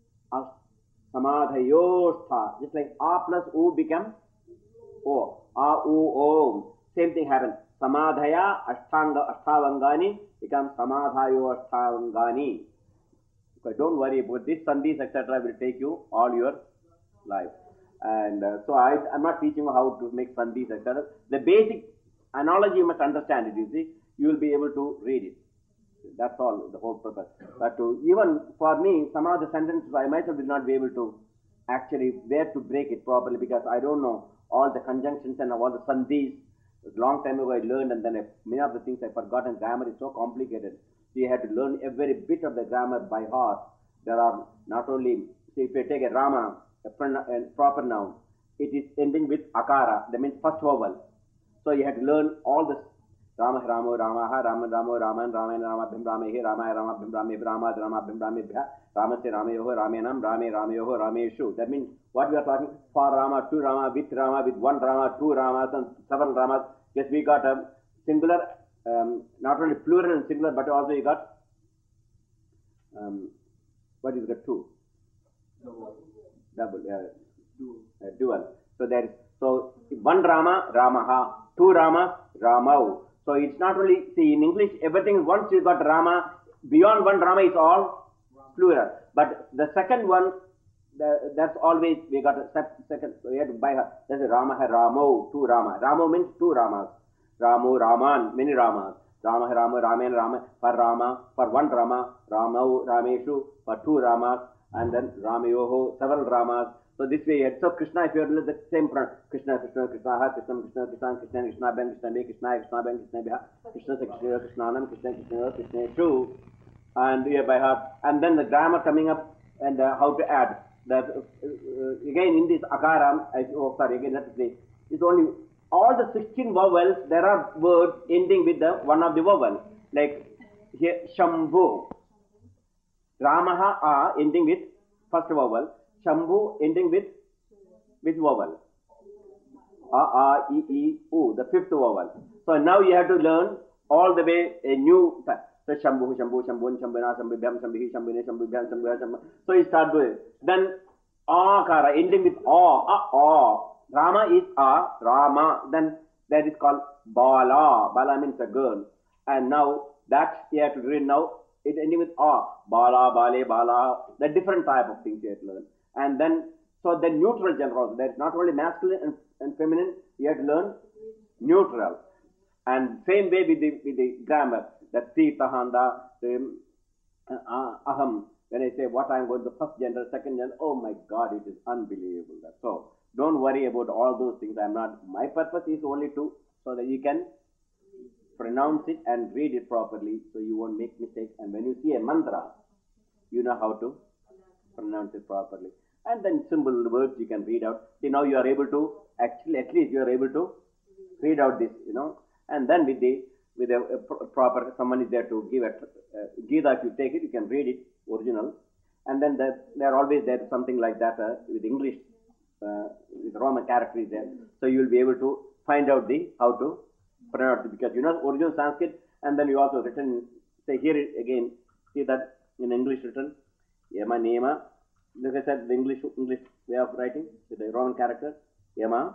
samadhayostha. Just like a plus u become o. A, u, om. Same thing happens. Samadhaya ashtanga ashtamangani becomes samadhayo ashtamangani. Okay, don't worry about this. Sandhis, et cetera will take you all your life. And uh, so I, I'm not teaching you how to make sandhis, et cetera. The basic analogy you must understand it, you see. You will be able to read it. That's all, the whole purpose. But to, even for me, some of the sentences I myself will not be able to actually where to break it properly because I don't know all the conjunctions and all the sandhis. A long time ago I learned and then I, many of the things I forgot and grammar is so complicated. So you have to learn every bit of the grammar by heart. There are not only, say if you take a Rama, a, a proper noun, it is ending with akara, that means first vowel. So you have to learn all this. Rama, Ramo, Ramaha, Raman, Ramo, Raman, Raman, Rama, Bhim, Rame, Rama, Rama, Bhim, Rame, Rama, Rama, Bhim, Rame, Bhya, Rama, Se, Ramayoho, Ramenam, Rame, Ramayoho, Rameshu. That means what we are talking for Rama, two Rama, with Rama, with one Rama, two Ramas, and several Ramas. Yes, we got a singular, um, not only plural and singular, but also you got, um, what is the two? Double. Double, uh, Dual. uh, dual. So there is, so one Rama, Ramaha, two Rama, Ramau. So it's not only, see in English, everything, once you got Rama, beyond one Rama is all plural. But the second one, the, that's always, we got a second, so we have to buy her. That's a Rama, Ramo, two Rama. Ramo means two Ramas. Ramo, Raman, many Ramas. Rama, Rama, Raman, Rama, for Rama, for one Rama, Ramau, Rameshu, for two Ramas, and then Ramayoho, several Ramas. So this way, so Krishna, if you have the same pronoun, Krishna, Krishna, Krishna, Krishna, Krishna, Krishna, Krishna, Krishna, Ben, Krishna, Ben, Krishna, Krishna, Ben, Krishna, Ben, Krishna, Krishna, Krishnanam, Krishna, Krishna, Krishna, true, and yeah, by heart. And then the grammar coming up and uh, how to add. That uh, uh, again in this akaram, I, oh sorry, again let us say, it's only all the sixteen vowels. There are words ending with the one of the vowel, like here Shambhu, Ramaha a ending with first vowel. Shambhu ending with which vowel? A, A, E, E, U, the fifth vowel. So now you have to learn all the way a new type. So Shambhu, Shambhu, Shambhu, Shambhana, Shambhibhyam, Shambhihi, Shambhine, Shambhibhyam, Shambhya, Shambhu. So you start doing it. Then Akara ending with A, A, A. Rama is A, Rama. Then that is called Bala. Bala means a girl. And now that you have to read now. It ending with A. Bala, Bale, Bala. The different type of things you have to learn. And then, so the neutral gender also. There is not only masculine and, and feminine, you have to learn neutral. And same way with the, with the grammar. That ti, tahanda, the uh, aham. When I say what I am going to, the first gender, second gender, oh my God, it is unbelievable. So, don't worry about all those things. I am not, my purpose is only to, so that you can pronounce it and read it properly, so you won't make mistakes. And when you see a mantra, you know how to pronounce it properly. And then simple words you can read out. See, now you are able to, actually, at least you are able to read out this, you know. And then with the, with a, a proper, someone is there to give a, uh, Gita, if you take it, you can read it, original. And then there, there are always there something like that uh, with English, uh, with Roman characters there. So you will be able to find out the, how to pronounce it, because you know original Sanskrit, and then you also written, say here it again, see that in English written, Yama, Nema, like I said, the English English way of writing with the Roman character, Yama,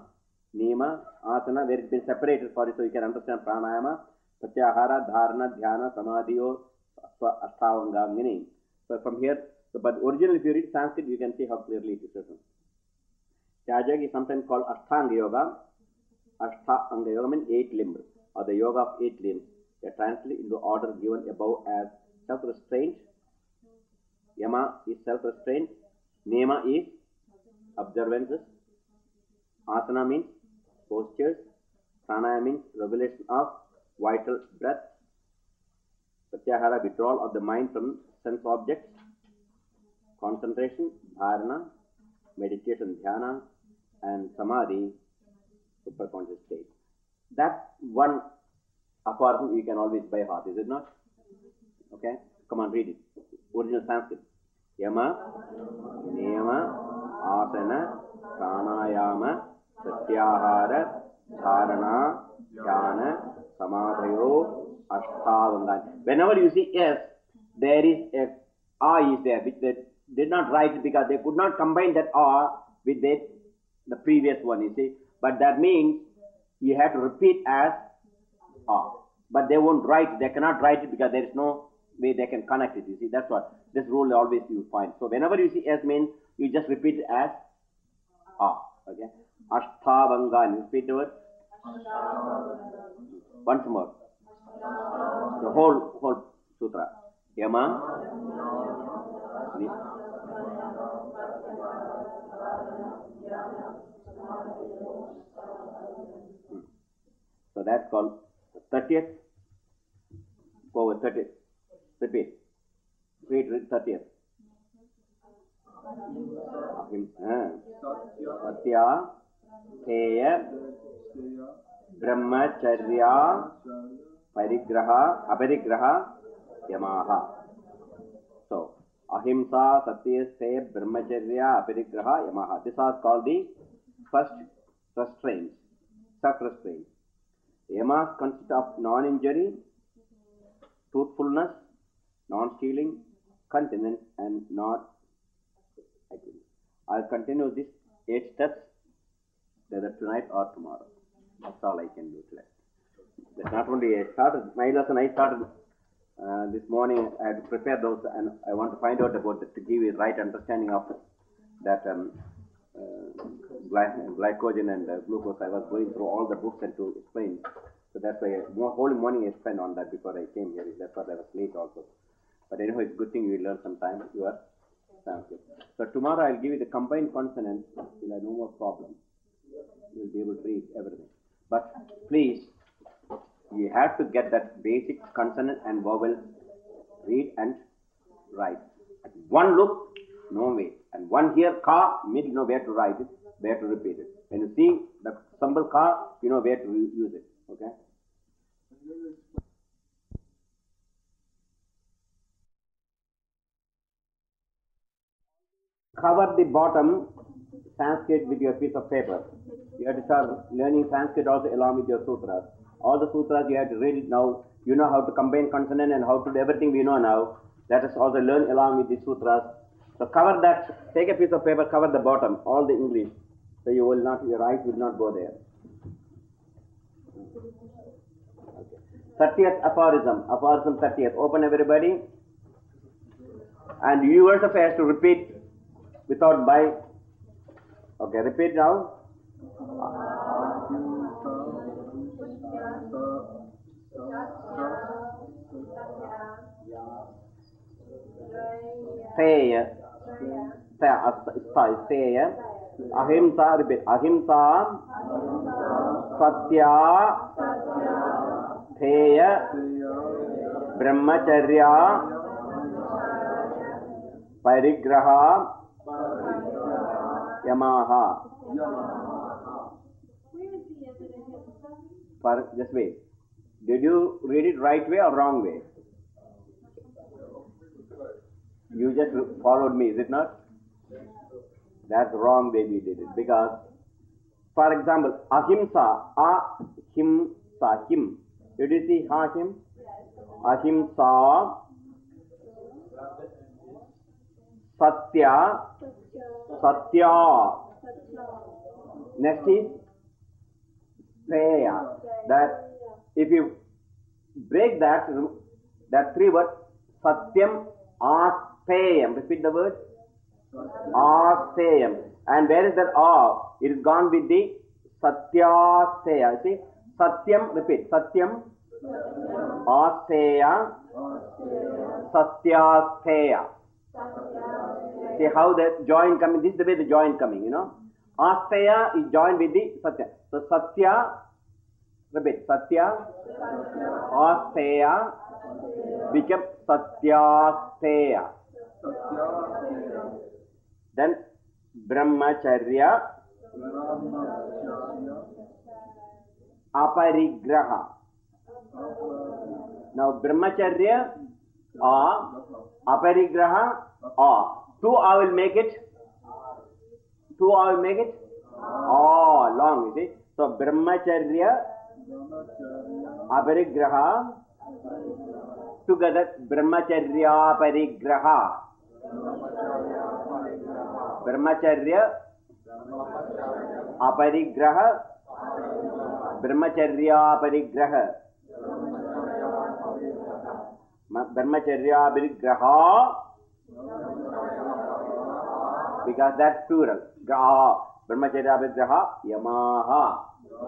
Niyama, asana, where it's been separated for it so you can understand pranayama, pratyahara, dharana, dhyana, samadhiyo, ashtavanga meaning. So from here, so, but originally if you read Sanskrit, you can see how clearly it is written. Tyajak is sometimes called Ashtanga Yoga. Ashtanga Yoga means eight limbs, or the yoga of eight limbs. They are translated into order given above as self-restraint. Yama is self-restraint. Niyama is observances. Asana means postures. Pranayama means regulation of vital breath. Pratyahara, withdrawal of the mind from sense objects. Concentration, dharana, meditation, dhyana, and samadhi, superconscious state. That one aphorism you can always by heart, is it not? Okay? Come on, read it. Original Sanskrit. Yama, Niyama, Asana, Pranayama, Pratyahara, Dharana, Dhyana, Samadhayo, Ashtavanga. Whenever you see S, there is a A is there, which they did not write it because they could not combine that A with the, the previous one, you see. But that means you have to repeat as A. But they won't write, they cannot write it because there is no way they can connect it, you see. That's what, this rule always you find. So whenever you see S means, you just repeat it as A. Okay? Ashtavanga, you repeat the word. Once more. The whole, whole sutra. Yama. Hmm. So that's called thirtieth. Go with thirtieth. Repeat. Read, read thirtieth. Satya, Theya, Brahmacharya, Parigraha, Aparigraha, Yamaha. So, Ahimsa, Satya, Theya, Brahmacharya, Aparigraha, Yamaha. These are called the first restraints, self-restraint. Yamas consist of non-injury, truthfulness, non-stealing, continence, and not. I'll continue these eight steps whether tonight or tomorrow. That's all I can do today. That's not only I started, my lesson I started uh, this morning. I had to prepare those and I want to find out about it to give you the right understanding of that um, uh, gly glycogen and uh, glucose. I was going through all the books and to explain. So that's why the whole morning I spent on that before I came here. That's why I was late also. But anyway, it's a good thing you learn some time. You are Sanskrit. So tomorrow I'll give you the combined consonants. You'll have no more problem. You'll be able to read everything. But please, you have to get that basic consonant and vowel, read and write. At one look, no way. And one here, ka, you know where to write it, where to repeat it. When you see the symbol ka, you know where to use it. Okay? Cover the bottom Sanskrit with your piece of paper. You have to start learning Sanskrit also along with your sutras. All the sutras you have to read it now. You know how to combine consonant and how to do everything we know now. Let us also learn along with the sutras. So cover that, take a piece of paper, cover the bottom, all the English. So you will not, your eyes will not go there. Okay. thirtieth aphorism, aphorism thirtieth. Open everybody. And you yourself has to repeat without by. Okay, repeat now. Theya, Theya, Ahimsa, repeat. Ahimsa, Satya, Theya, Brahmacharya, Parigraha, Yamaha. For just wait. Did you read it right way or wrong way? You just followed me, is it not? That's the wrong way we did it. Because, for example, ahimsa, ahimsa, him. Did you see ahim? Ahimsa, satya, satya. Next is Steya. That if you break that, that three words, Satyam, Asteyam. Repeat the word. Asteyam. And where is that A? It is gone with the Satyasteya. See? Satyam, repeat. Satyam, Asteya, Satyasteya. See how the join coming? This is the way the join coming, you know. Asteya is joined with the Satya. So Satya, repeat. Satya, Asteya become Satyasteya. Then Brahmacharya, Aparigraha. Now Brahmacharya, A, Aparigraha, A. Two I will make it. Two I will make it. Oh, long, you see. So Brahmacharya, Aparigraha, together Brahmacharya Parigraha. Brahmacharya Aparigraha, Brahmacharya Parigraha. Brahmacharya Parigraha, because that's plural. Graha. Brahmacharya Parigraha, Yamaha.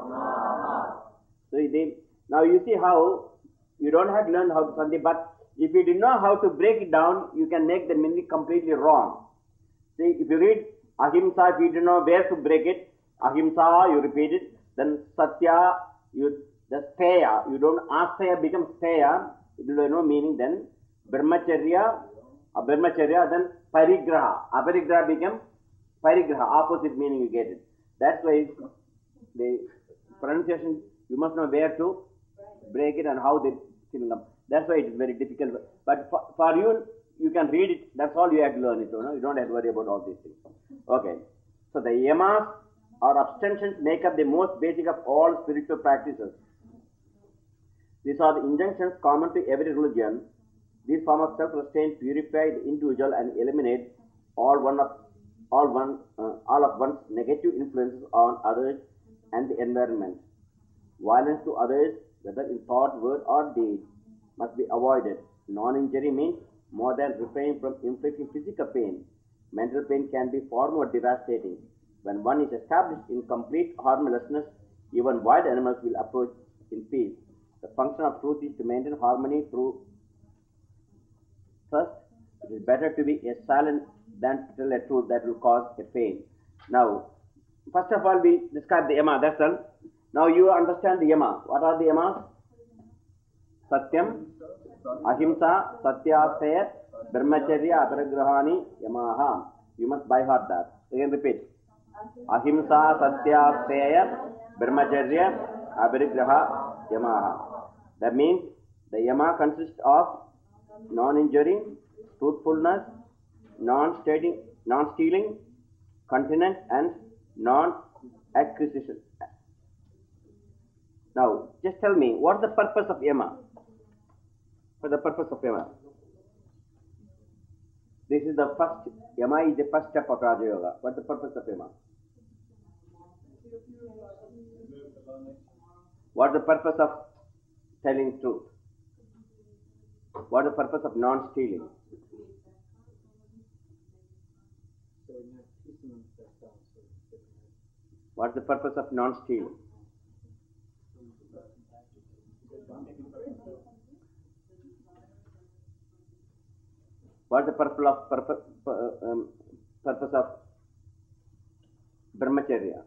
So they, now you see how you don't have to learn how to sandhi, but if you did know how to break it down, you can make the meaning completely wrong. See, if you read Ahimsa, if you don't know where to break it, Ahimsa, you repeat it, then Satya, you, the Steya, you don't, Asteya becomes Steya, it will have no meaning then. Brahmacharya, uh, Brahmacharya, then Parigraha, Aparigraha becomes Parigraha, opposite meaning you get it. That's why the pronunciation, you must know where to break it and how they fill them. That's why it is very difficult. But for, for you, you can read it. That's all you have to learn it. You know, you don't have to worry about all these things. Okay. So the yamas or abstentions make up the most basic of all spiritual practices. These are the injunctions common to every religion. These forms of self-restraint purify the individual and eliminate all one of all one uh, all of one's negative influences on others and the environment. Violence to others, whether in thought, word, or deed, must be avoided. Non-injury means more than refrain from inflicting physical pain. Mental pain can be far more devastating. When one is established in complete harmlessness, even wild animals will approach in peace. The function of truth is to maintain harmony through trust. It is better to be a silent than to tell a truth that will cause a pain. Now, first of all, we describe the yama, that's all. Now you understand the yama. What are the yamas? Satyam, Ahimsa, Satyasteya, Brahmacharya, Aparigrahani, Yamaha. You must by heart that. Again repeat. Ahimsa, Satyasteya, Brahmacharya, Aparigraha, Yamaha. That means the yama consists of non-injury, truthfulness, non-stealing, non-stealing, continence, and non-acquisition. Now, just tell me, what is the purpose of yama? What is the purpose of yama? This is the first, yama is the first step of Raja Yoga. What is the purpose of yama? What is the purpose of telling truth? What is the purpose of non-stealing? What is the purpose of non-stealing? What is the purpose of, purpose, um, purpose of brahmacharya?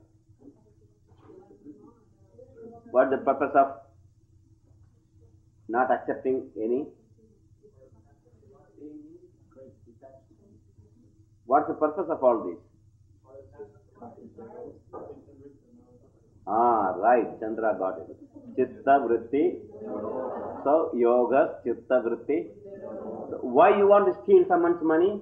What is the purpose of not accepting any? What is the purpose of all this? Ah, right, Chandra got it. Chitta vritti. So, yoga, chitta vritti. So why you want to steal someone's money?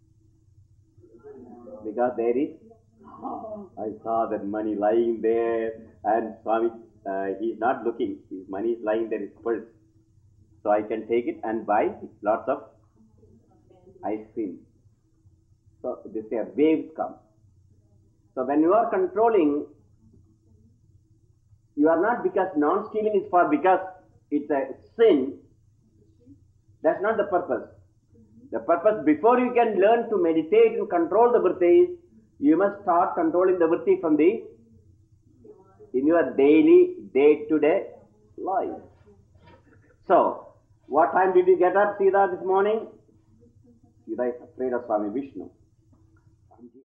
Because there is, I saw that money lying there, and Swami, uh, he is not looking. His money is lying there in his purse. So I can take it and buy lots of ice cream. So they say waves come. So when you are controlling You are not, because non-stealing is for because it's a sin. That's not the purpose. The purpose, before you can learn to meditate and control the vritti, you must start controlling the vritti from the, in your daily, day-to-day life. So, what time did you get up, Sita, this morning? Sita is afraid of Swami Vishnu.